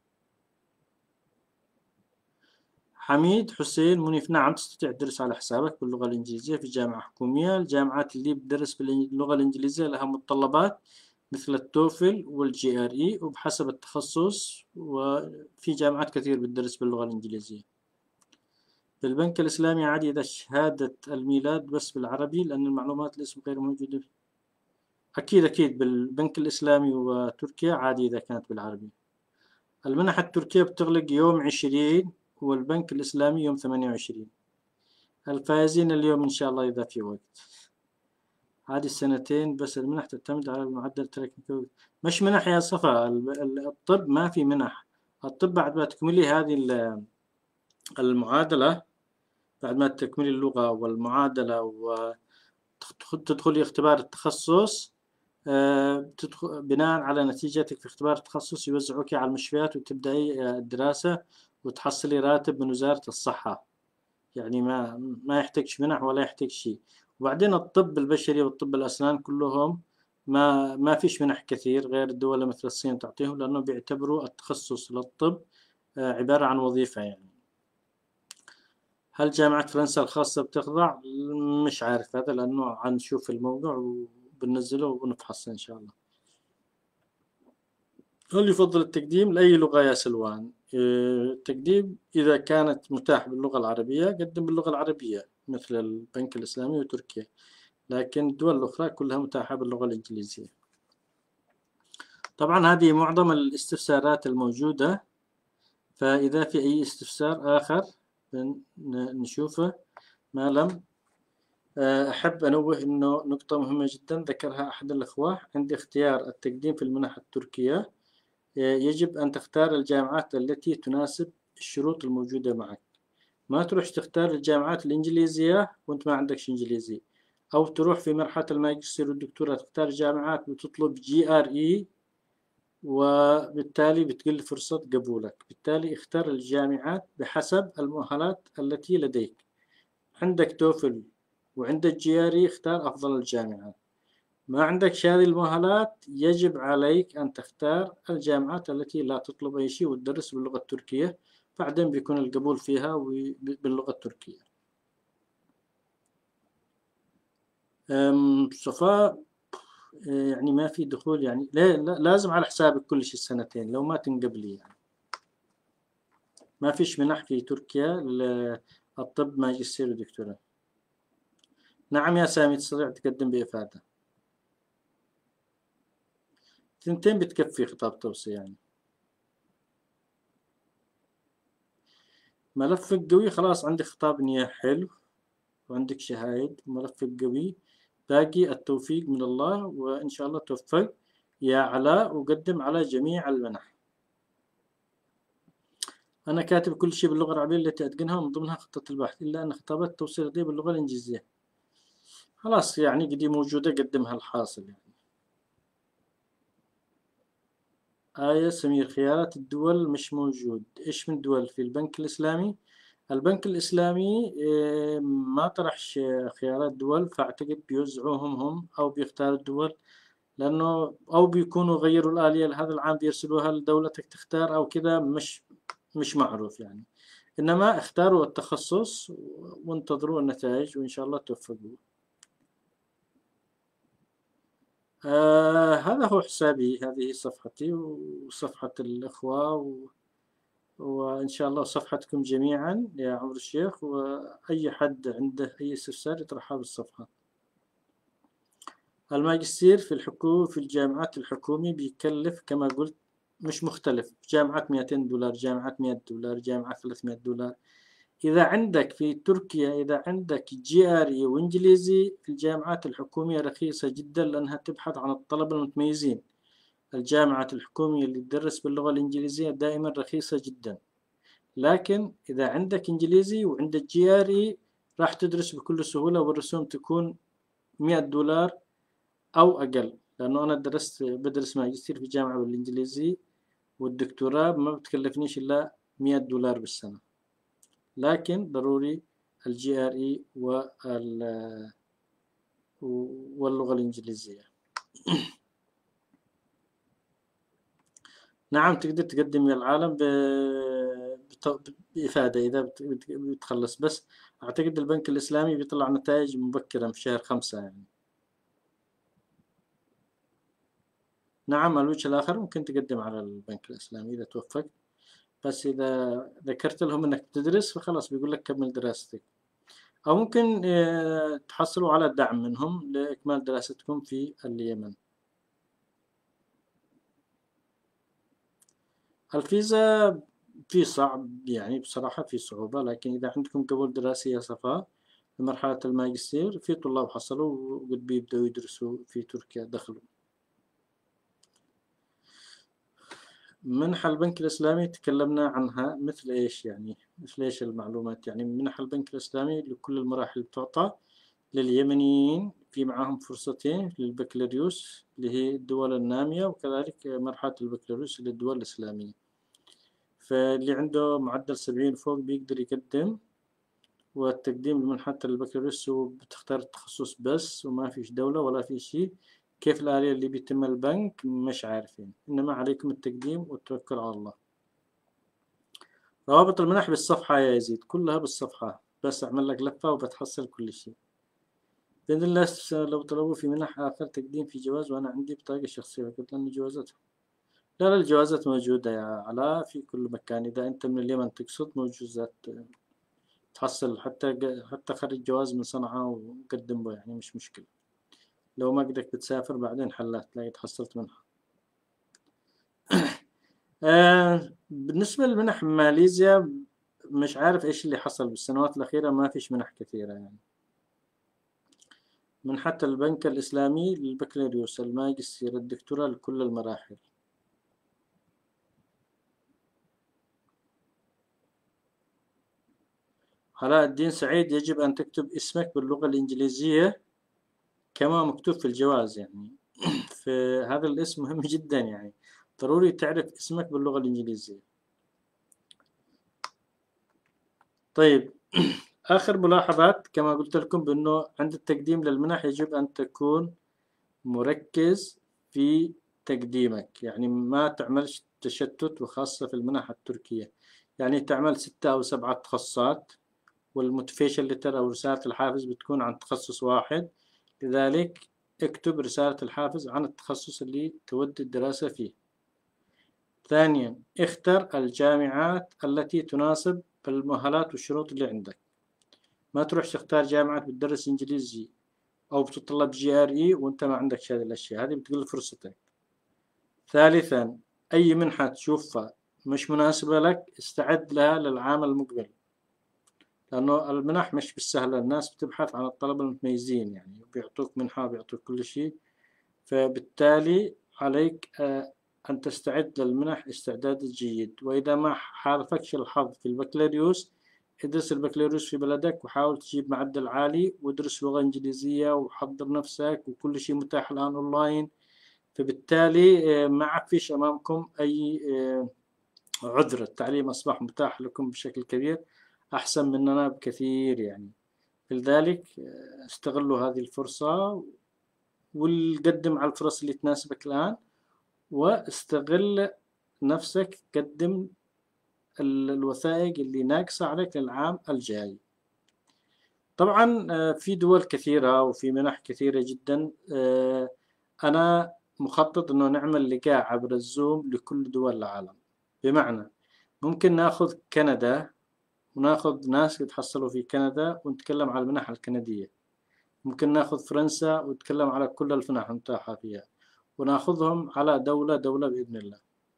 A: حميد حسين منيف، نعم تستطيع الدرس على حسابك باللغة الإنجليزية في جامعة حكومية. الجامعات اللي بتدرس باللغة الإنجليزية لها متطلبات مثل التوفل والجي ار اي وبحسب التخصص، وفي جامعات كثير بتدرس باللغة الإنجليزية. في البنك الإسلامي عادي إذا شهادة الميلاد بس بالعربي لأن المعلومات الاسم غير موجودة. أكيد أكيد بالبنك الإسلامي وتركيا عادي إذا كانت بالعربي. المنح التركية بتغلق يوم عشرين والبنك الإسلامي يوم ثمانية وعشرين. الفائزين اليوم إن شاء الله إذا في وقت. هذه السنتين بس المنح تعتمد على المعدل التراكمي. مش منح يا صفا، الطب ما في منح. الطب بعد ما تكملي هذه المعادلة، بعد ما تكملي اللغة والمعادلة وتدخلي اختبار التخصص، بناء على نتيجتك في اختبار التخصص يوزعوك على المستشفيات وتبدأي الدراسة وتحصلي راتب من وزارة الصحة. يعني ما ما يحتاجش منح ولا يحتاج شيء. وبعدين الطب البشري والطب الأسنان كلهم ما ما فيش منح كثير غير الدول مثل الصين تعطيهم، لأنه بيعتبروا التخصص للطب عبارة عن وظيفة يعني. هل جامعة فرنسا الخاصة بتخضع؟ مش عارف هذا لأنه هنشوف الموضوع وبننزله ونفحص إن شاء الله. هل يفضل التقديم لأي لغة يا سلوان؟ التقديم إذا كانت متاح باللغة العربية قدم باللغة العربية مثل البنك الإسلامي وتركيا، لكن الدول الأخرى كلها متاحة باللغة الإنجليزية. طبعا هذه معظم الاستفسارات الموجودة، فإذا في أي استفسار آخر نشوفه. ما لم أحب أنوه أنه نقطة مهمة جدا ذكرها أحد الأخوة عند اختيار التقديم في المنح التركية، يجب أن تختار الجامعات التي تناسب الشروط الموجودة معك. ما تروح تختار الجامعات الإنجليزية وأنت ما عندكش إنجليزي، أو تروح في مرحلة الماجستير والدكتوراه تختار جامعات بتطلب جي آر إي وبالتالي بتقل فرصة قبولك. بالتالي اختار الجامعات بحسب المؤهلات التي لديك. عندك توفل وعندك جي آر إي اختار أفضل الجامعات. ما عندك هذه المؤهلات يجب عليك أن تختار الجامعات التي لا تطلب أي شيء وتدرس باللغة التركية، بعدين بيكون القبول فيها باللغة التركية. صفاء يعني ما في دخول يعني لازم على حسابك كل شيء السنتين لو ما تنقبلي يعني. ما فيش منح في تركيا للطب ماجستير ودكتوراه. نعم يا سامي تستطيع تقدم بإفادة. ثنتين بتكفي خطاب توصية يعني. ملفك قوي خلاص عندك خطاب نية حلو وعندك شهايد وملفك قوي، باقي التوفيق من الله وإن شاء الله توفق يا علاء وقدم على جميع المنح. أنا كاتب كل شيء باللغة العربية التي أتقنها ومن ضمنها خطة البحث، إلا أن خطابات التوصيل لدي باللغة الإنجليزية. خلاص يعني قدي موجودة قدمها الحاصل يعني. آية سمير خيارات الدول مش موجود. إيش من دول في البنك الإسلامي؟ البنك الإسلامي ما طرحش خيارات دول، فأعتقد بيوزعوهم هم أو بيختاروا الدول، لأنه أو بيكونوا غيروا الآلية لهذا العام بيرسلوها لدولتك تختار أو كذا، مش مش معروف يعني. إنما اختاروا التخصص وانتظروا النتائج وإن شاء الله توفقوا. آه هذا هو حسابي، هذه صفحتي وصفحة الإخوة و... وإن شاء الله صفحتكم جميعا يا عمر الشيخ، وأي حد عنده أي استفسار يطرحها بالصفحة. الماجستير في الحكومة في الجامعات الحكومية بيكلف كما قلت مش مختلف، جامعات مئتين دولار، جامعات مئة دولار، جامعات ثلاثمئة دولار. إذا عندك في تركيا إذا عندك جي آر إي وإنجليزي، الجامعات الحكومية رخيصة جدا لأنها تبحث عن الطلبة المتميزين. الجامعات الحكومية اللي تدرس باللغة الإنجليزية دائما رخيصة جدا، لكن إذا عندك إنجليزي وعندك جي آر إي راح تدرس بكل سهولة، والرسوم تكون مئة دولار أو أقل، لأنه أنا درست بدرس ماجستير في جامعة بالإنجليزي، والدكتوراه ما بتكلفنيش إلا مئة دولار بالسنة، لكن ضروري الجي آر إي واللغة الإنجليزية. نعم تقدر تقدم للعالم بإفادة إذا بتخلص، بس أعتقد البنك الإسلامي بيطلع نتائج مبكرة في شهر خمسة يعني. نعم الوجه الآخر ممكن تقدم على البنك الإسلامي إذا توفقت، بس إذا ذكرت لهم إنك تدرس فخلاص بيقول لك كمل دراستك، أو ممكن تحصلوا على دعم منهم لإكمال دراستكم في اليمن. الفيزا في صعب يعني بصراحة، في صعوبة، لكن إذا عندكم قبول دراسي يا صفاء في مرحلة الماجستير، في طلاب حصلوا وقد بيبدأوا يدرسوا في تركيا دخلوا. منح البنك الإسلامي تكلمنا عنها، مثل إيش يعني مثل إيش المعلومات يعني. منح البنك الإسلامي لكل المراحل تعطى لليمنيين، في معاهم فرصتين للبكالوريوس اللي هي الدول النامية، وكذلك مرحلة البكالوريوس للدول الإسلامية. فاللي عنده معدل سبعين فوق بيقدر يقدم، والتقديم لمنحة البكالوريوس هو بتختار التخصص بس، وما فيش دولة ولا في شيء. كيف الآلية اللي بيتم البنك مش عارفين، إنما عليكم التقديم والتوكل على الله. روابط المنح بالصفحة يا يزيد، كلها بالصفحة، بس أعمل لك لفة وبتحصل كل شيء بإذن الله. لو طلبوا في منح آخر تقديم في جواز، وأنا عندي بطاقة شخصية، قلت لهم جوازاتهم. لا لا الجوازات موجودة يا علاء في كل مكان، إذا أنت من اليمن تقصد موجودات تحصل، حتى حتى خرج جواز من صنعاء وقدم به يعني مش مشكلة. لو ما قدرت بتسافر بعدين حلات تلاقي تحصلت منها. آه بالنسبة لمنح ماليزيا مش عارف إيش اللي حصل بالسنوات الأخيرة، ما فيش منح كثيرة يعني. منحة البنك الإسلامي للبكالوريوس، الماجستير، الدكتوراه، لكل المراحل. علاء الدين سعيد، يجب أن تكتب اسمك باللغة الإنجليزية كما مكتوب في الجواز يعني. فهذا الاسم مهم جدا يعني، ضروري تعرف اسمك باللغة الإنجليزية. طيب آخر ملاحظات كما قلت لكم بأنه عند التقديم للمنح يجب أن تكون مركز في تقديمك، يعني ما تعملش تشتت، وخاصة في المنح التركية يعني تعمل ستة أو سبعة تخصصات، والموتيفيشن لتر أو رسالة الحافز بتكون عن تخصص واحد، لذلك اكتب رسالة الحافز عن التخصص اللي تود الدراسة فيه. ثانيا اختر الجامعات التي تناسب المؤهلات والشروط اللي عندك، ما تروح تختار جامعات بتدرس إنجليزي أو بتطلب جي آر إي وأنت ما عندك هذه الأشياء، هذه بتقل فرصتك. ثالثا أي منحة تشوفها مش مناسبة لك استعد لها للعام المقبل، لأنه المنح مش بالسهلة، الناس بتبحث عن الطلبة المتميزين يعني، بيعطوك منحة بيعطوك كل شيء، فبالتالي عليك أن تستعد للمنح استعداد جيد. وإذا ما حالفكش الحظ في البكالوريوس، ادرس البكالوريوس في بلدك وحاول تجيب معدل عالي، وادرس لغة إنجليزية وحضر نفسك، وكل شيء متاح الآن أونلاين، فبالتالي ما فيش أمامكم أي عذر، التعليم أصبح متاح لكم بشكل كبير أحسن مننا بكثير يعني. لذلك استغلوا هذه الفرصة وقدم على الفرص اللي تناسبك الآن، واستغل نفسك، قدم الوثائق اللي ناقصة عليك للعام الجاي. طبعا في دول كثيرة وفي منح كثيرة جدا، أنا مخطط إنه نعمل لقاء عبر الزوم لكل دول العالم. بمعنى ممكن ناخذ كندا وناخذ ناس يتحصلوا في كندا ونتكلم على المنح الكندية. ممكن ناخذ فرنسا ونتكلم على كل المنح المتاحة فيها، وناخذهم على دولة دولة بإذن الله.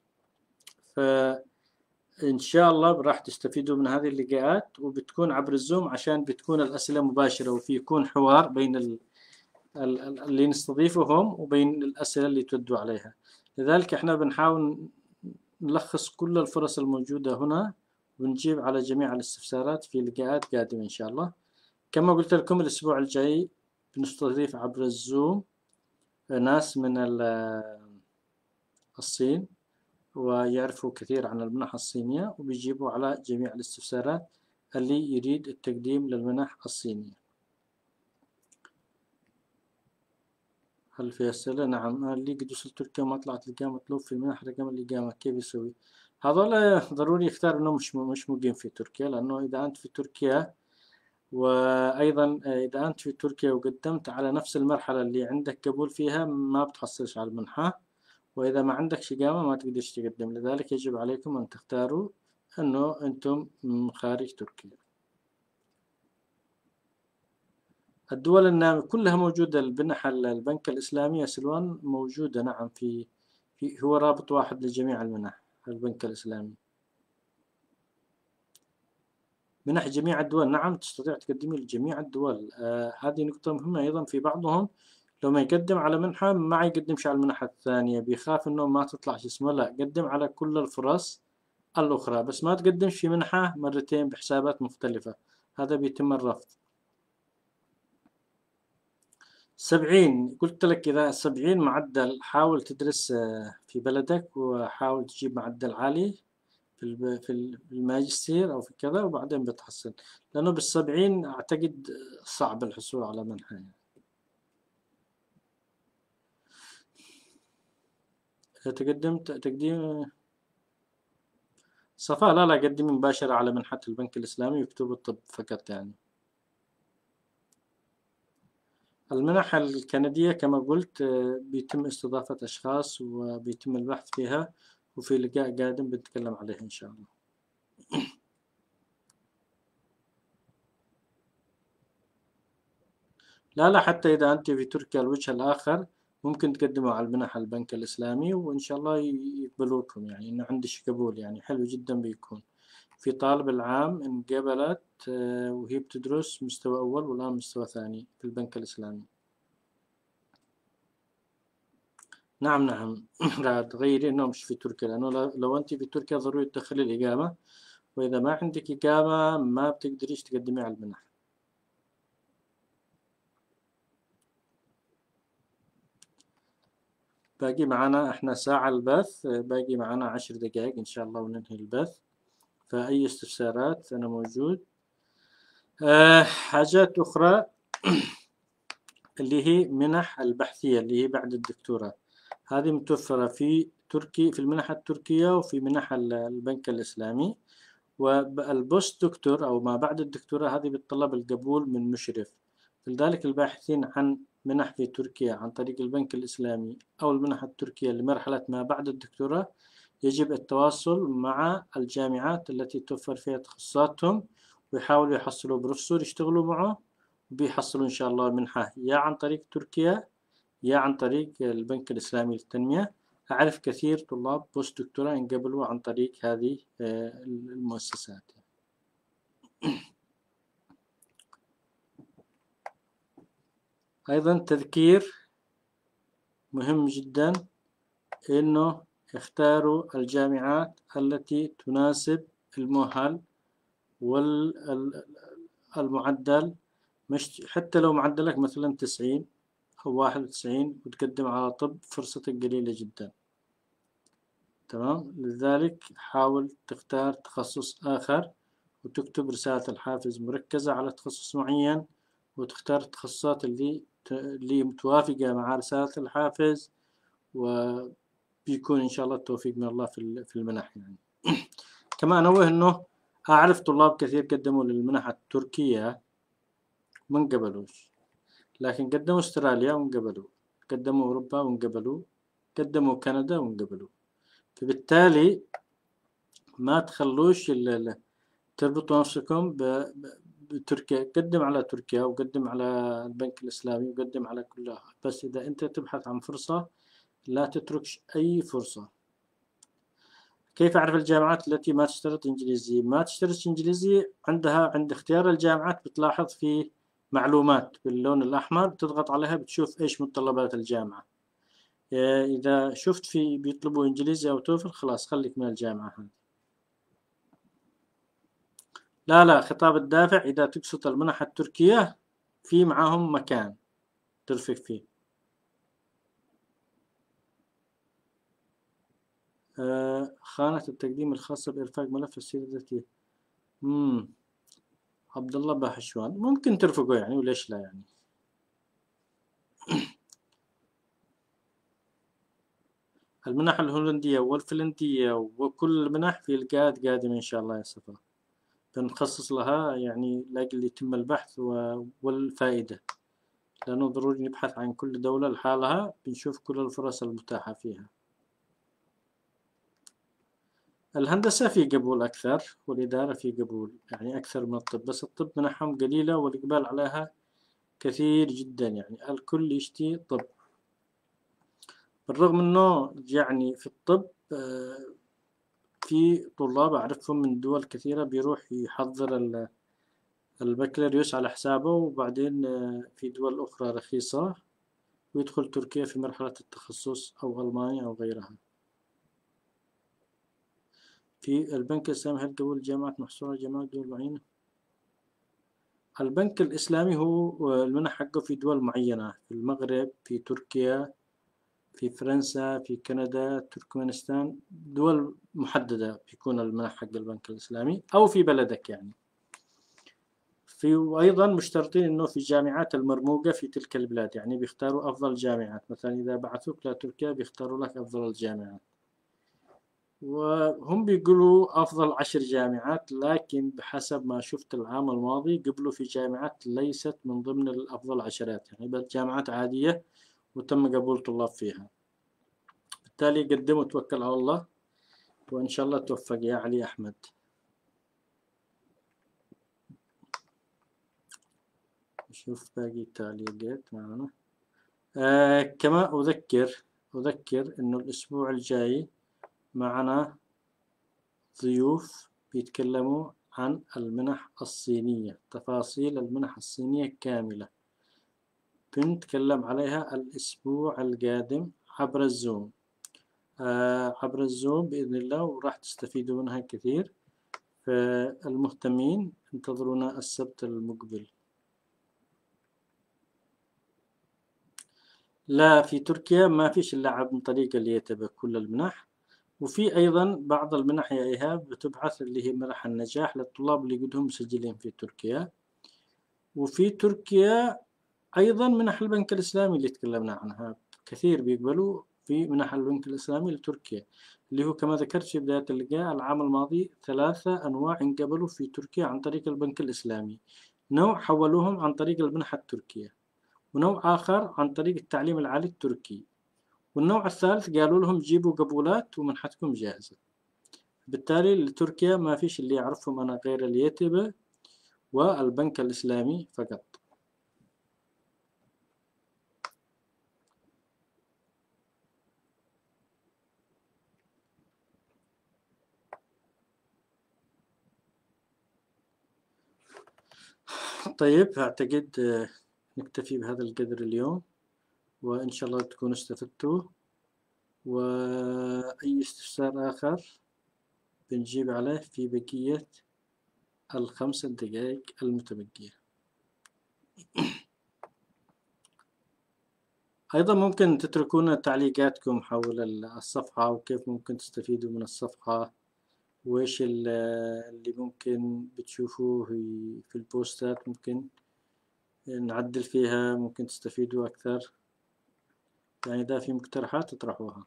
A: فإن شاء الله راح تستفيدوا من هذه اللقاءات، وبتكون عبر الزوم عشان بتكون الأسئلة مباشرة، وفي يكون حوار بين ال اللي نستضيفهم وبين الأسئلة اللي تردوا عليها. لذلك احنا بنحاول نلخص كل الفرص الموجودة هنا، ونجيب على جميع الاستفسارات في لقاءات قادمة إن شاء الله. كما قلت لكم الأسبوع الجاي بنستضيف عبر الزوم ناس من الصين، ويعرفوا كثير عن المنح الصينية، وبيجيبوا على جميع الاستفسارات اللي يريد التقديم للمنح الصينية. هل في أسئلة؟ نعم. اللي قد وصل تركيا وما طلعت لقاء مطلوب في المنح رقم الإقامة كيف يسوي؟ هذول ضروري يختار إنه مش مش مقيم في تركيا، لأنه إذا أنت في تركيا، وأيضا إذا أنت في تركيا وقدمت على نفس المرحلة اللي عندك قبول فيها ما بتحصلش على المنحة، وإذا ما عندكش إقامة ما تقدرش تقدم. لذلك يجب عليكم أن تختاروا أنه أنتم من خارج تركيا. الدول النامية كلها موجودة، المنح البنك الإسلامي يا سلوان موجودة. نعم، في, في هو رابط واحد لجميع المنح البنك الإسلامي، منح جميع الدول. نعم تستطيع تقدمي لجميع الدول. آه هذه نقطة مهمة أيضا. في بعضهم لو ما يقدم على منحة ما يقدمش على المنحة الثانية، بيخاف إنه ما تطلع شو اسمه. لا، قدم على كل الفرص الأخرى، بس ما تقدمش في منحة مرتين بحسابات مختلفة، هذا بيتم الرفض. سبعين قلت لك، إذا سبعين معدل حاول تدرس في بلدك، وحاول تجيب معدل عالي في في الماجستير أو في كذا، وبعدين بتحصل، لأنه بالسبعين أعتقد صعب الحصول على منحة يعني. تقدمت تقديم صفاء؟ لا لا، قدمي مباشرة على منحة البنك الإسلامي ويكتب الطب فقط يعني. المنح الكندية كما قلت بيتم استضافة أشخاص وبيتم البحث فيها، وفي لقاء قادم بنتكلم عليه إن شاء الله. لا لا، حتى إذا أنت في تركيا الوجه الآخر ممكن تقدموا على المنح البنك الإسلامي، وإن شاء الله يقبلوكم. يعني إنه عندش قبول يعني حلو جدا بيكون. في طالب العام انقبلت وهي بتدرس مستوى أول والآن مستوى ثاني في البنك الإسلامي. نعم نعم. لا تغيري إنه مش في تركيا، لأنه لو أنت في تركيا ضروري تدخلي الإقامة، وإذا ما عندك إقامة ما بتقدريش تقدمي على المنح. باقي معنا احنا ساعة البث، باقي معنا عشر دقائق إن شاء الله وننهي البث. فأي استفسارات أنا موجود. أه حاجات أخرى اللي هي منح البحثية اللي هي بعد الدكتوراه، هذه متوفرة في تركي في المنح التركية وفي منح البنك الإسلامي. والبوست دكتور أو ما بعد الدكتوراه هذه بتطلب القبول من مشرف. لذلك الباحثين عن منح في تركيا عن طريق البنك الإسلامي أو المنح التركية لمرحلة ما بعد الدكتوراه يجب التواصل مع الجامعات التي توفر فيها تخصصاتهم، ويحاولوا يحصلوا بروفيسور يشتغلوا معه، وبيحصلوا إن شاء الله منحة يا عن طريق تركيا يا عن طريق البنك الإسلامي للتنمية. أعرف كثير طلاب بوست دكتوراه انقبلوا عن طريق هذه المؤسسات. أيضا تذكير مهم جدا، إنه اختاروا الجامعات التي تناسب المؤهل والمعدل. مش حتى لو معدلك مثلا تسعين أو واحد وتسعين وتقدم على طب فرصتك قليلة جدا. تمام، لذلك حاول تختار تخصص آخر وتكتب رسالة الحافز مركزة على تخصص معين، وتختار التخصصات اللي اللي متوافقة مع رسالة الحافز، وبيكون إن شاء الله التوفيق من الله في في المنح يعني. كما أنوه إنه أعرف طلاب كثير قدموا للمنح التركية ما انقبلوش، لكن قدموا استراليا وانقبلوا، قدموا أوروبا وانقبلوا، قدموا كندا وانقبلوا. فبالتالي ما تخلوش تربطوا نفسكم بتركيا. قدم على تركيا وقدم على البنك الإسلامي وقدم على كلها، بس إذا أنت تبحث عن فرصة لا تتركش أي فرصة. كيف أعرف الجامعات التي ما تشترط إنجليزي؟ ما تشترط إنجليزي عندها عند اختيار الجامعات بتلاحظ في معلومات باللون الأحمر، بتضغط عليها بتشوف إيش متطلبات الجامعة. إذا شفت في بيطلبوا إنجليزي أو توفل خلاص خليك من الجامعة هذه. لا لا خطاب الدافع إذا تقصد المنح التركية في معاهم مكان ترفق فيه. آه خانة التقديم الخاصة بإرفاق ملف السيرة الذاتية. مم. عبد الله باحشوان ممكن ترفقه يعني، وليش لا يعني. المنح الهولندية والفنلندية وكل المنح في القاد قادم إن شاء الله يا صفا، بنخصص لها يعني لأجل يتم البحث والفائدة، لأنه ضروري نبحث عن كل دولة لحالها، بنشوف كل الفرص المتاحة فيها. الهندسة في قبول أكثر، والإدارة في قبول يعني أكثر من الطب، بس الطب منحهم قليلة والإقبال عليها كثير جدا، يعني الكل يشتي طب. بالرغم أنه يعني في الطب في طلاب أعرفهم من دول كثيرة بيروح يحضر البكالوريوس على حسابه، وبعدين في دول أخرى رخيصة ويدخل تركيا في مرحلة التخصص أو ألمانيا أو غيرها. في البنك الإسلامي هل قبول الجامعات محصورة جامعات دول معينة؟ البنك الإسلامي هو المنح حقه في دول معينة، في المغرب، في تركيا، في فرنسا، في كندا، تركمانستان، دول محددة بيكون المنح حق البنك الإسلامي، أو في بلدك يعني. في وأيضا مشترطين إنه في الجامعات المرموقة في تلك البلاد، يعني بيختاروا أفضل جامعات، مثلا إذا بعثوك لتركيا بيختاروا لك أفضل الجامعات، وهم بيقولوا أفضل عشر جامعات، لكن بحسب ما شفت العام الماضي قبلوا في جامعات ليست من ضمن الأفضل عشرات، يعني بل جامعات عادية وتم قبول طلاب فيها. بالتالي قدم وتوكل على الله، وإن شاء الله توفق يا علي أحمد. نشوف باقي التعليقات معنا. آه كما أذكر أذكر إنه الأسبوع الجاي معنا ضيوف بيتكلموا عن المنح الصينية، تفاصيل المنح الصينية كاملة بنتكلم عليها الأسبوع القادم عبر الزوم. آه عبر الزوم بإذن الله، وراح تستفيدوا منها كثير. فالمهتمين انتظرونا السبت المقبل. لا في تركيا ما فيش إلا عن طريق اليتبة كل المنح، وفي أيضا بعض المنح يا إيهاب بتبعث اللي هي منح النجاح للطلاب اللي قدهم مسجلين في تركيا. وفي تركيا أيضا منح البنك الإسلامي اللي تكلمنا عنها كثير بيقبلوا في منح البنك الإسلامي لتركيا، اللي هو كما ذكرت في بداية اللقاء العام الماضي ثلاثة أنواع انقبلوا في تركيا عن طريق البنك الإسلامي. نوع حولوهم عن طريق المنحة التركية، ونوع آخر عن طريق التعليم العالي التركي، والنوع الثالث قالوا لهم جيبوا قبولات ومنحتكم جاهزة. بالتالي لتركيا ما فيش اللي يعرفهم أنا غير اليتبة والبنك الإسلامي فقط. طيب أعتقد نكتفي بهذا القدر اليوم، وإن شاء الله تكونوا استفدتوا، وأي استفسار آخر بنجيب عليه في بقية الخمس دقائق المتبقية. أيضا ممكن تتركون تعليقاتكم حول الصفحة، وكيف ممكن تستفيدوا من الصفحة، وإيش اللي ممكن بتشوفوه في البوستات ممكن نعدل فيها، ممكن تستفيدوا أكثر، يعني إذا في مقترحات تطرحوها.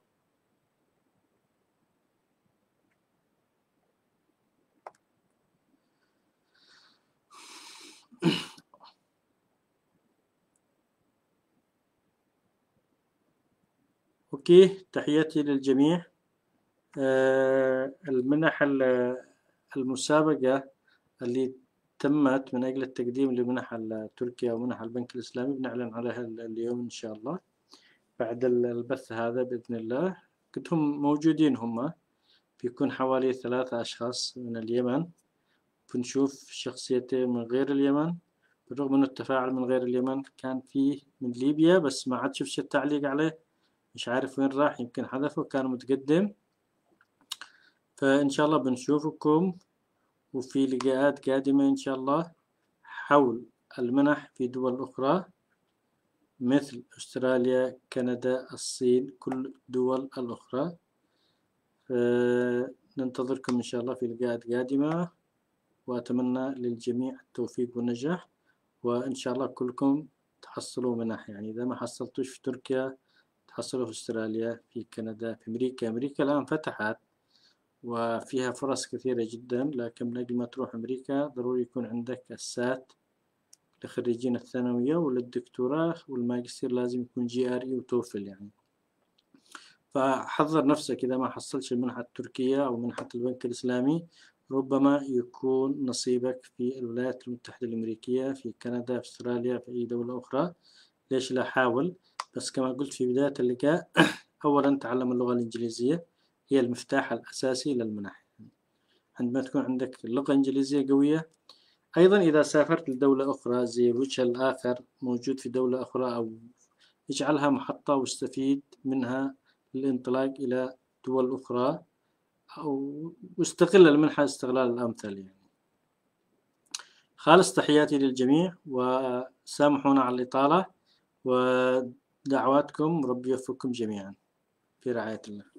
A: أوكي، تحياتي للجميع. آه، المنح المسابقة اللي تمت من أجل التقديم لمنح تركيا ومنح البنك الإسلامي بنعلن عليها اليوم إن شاء الله بعد البث هذا بإذن الله. كنتم موجودين هم، بيكون حوالي ثلاثة أشخاص من اليمن، بنشوف شخصيتين من غير اليمن، بالرغم من التفاعل من غير اليمن كان فيه من ليبيا بس ما عاد شفت التعليق عليه، مش عارف وين راح، يمكن حذفه كان متقدم. فإن شاء الله بنشوفكم وفي لقاءات قادمة إن شاء الله حول المنح في دول أخرى مثل أستراليا، كندا، الصين، كل الدول الأخرى. ننتظركم إن شاء الله في لقاءات قادمة، وأتمنى للجميع التوفيق والنجاح، وإن شاء الله كلكم تحصلوا منح. يعني إذا ما حصلتوش في تركيا تحصلوا في أستراليا، في كندا، في أمريكا. أمريكا الآن فتحت وفيها فرص كثيرة جدا، لكن من أجل ما تروح أمريكا ضروري يكون عندك السات لخريجين الثانوية، وللدكتوراه والماجستير لازم يكون جي آر إي وتوفل يعني. فحضر نفسك، إذا ما حصلش المنحة التركية أو منحة البنك الإسلامي ربما يكون نصيبك في الولايات المتحدة الأمريكية، في كندا، في أستراليا، في أي دولة أخرى. ليش لا؟ حاول. بس كما قلت في بداية اللقاء أولا تعلم اللغة الإنجليزية، هي المفتاح الأساسي للمنح. عندما تكون عندك اللغة الإنجليزية قوية، أيضا إذا سافرت لدولة أخرى زي الوجه الآخر موجود في دولة أخرى، أو اجعلها محطة واستفيد منها للانطلاق إلى دول أخرى، أو واستغل المنحة استغلال الأمثل يعني. خالص تحياتي للجميع، وسامحونا على الإطالة، ودعواتكم ربي يوفقكم جميعا في رعاية الله.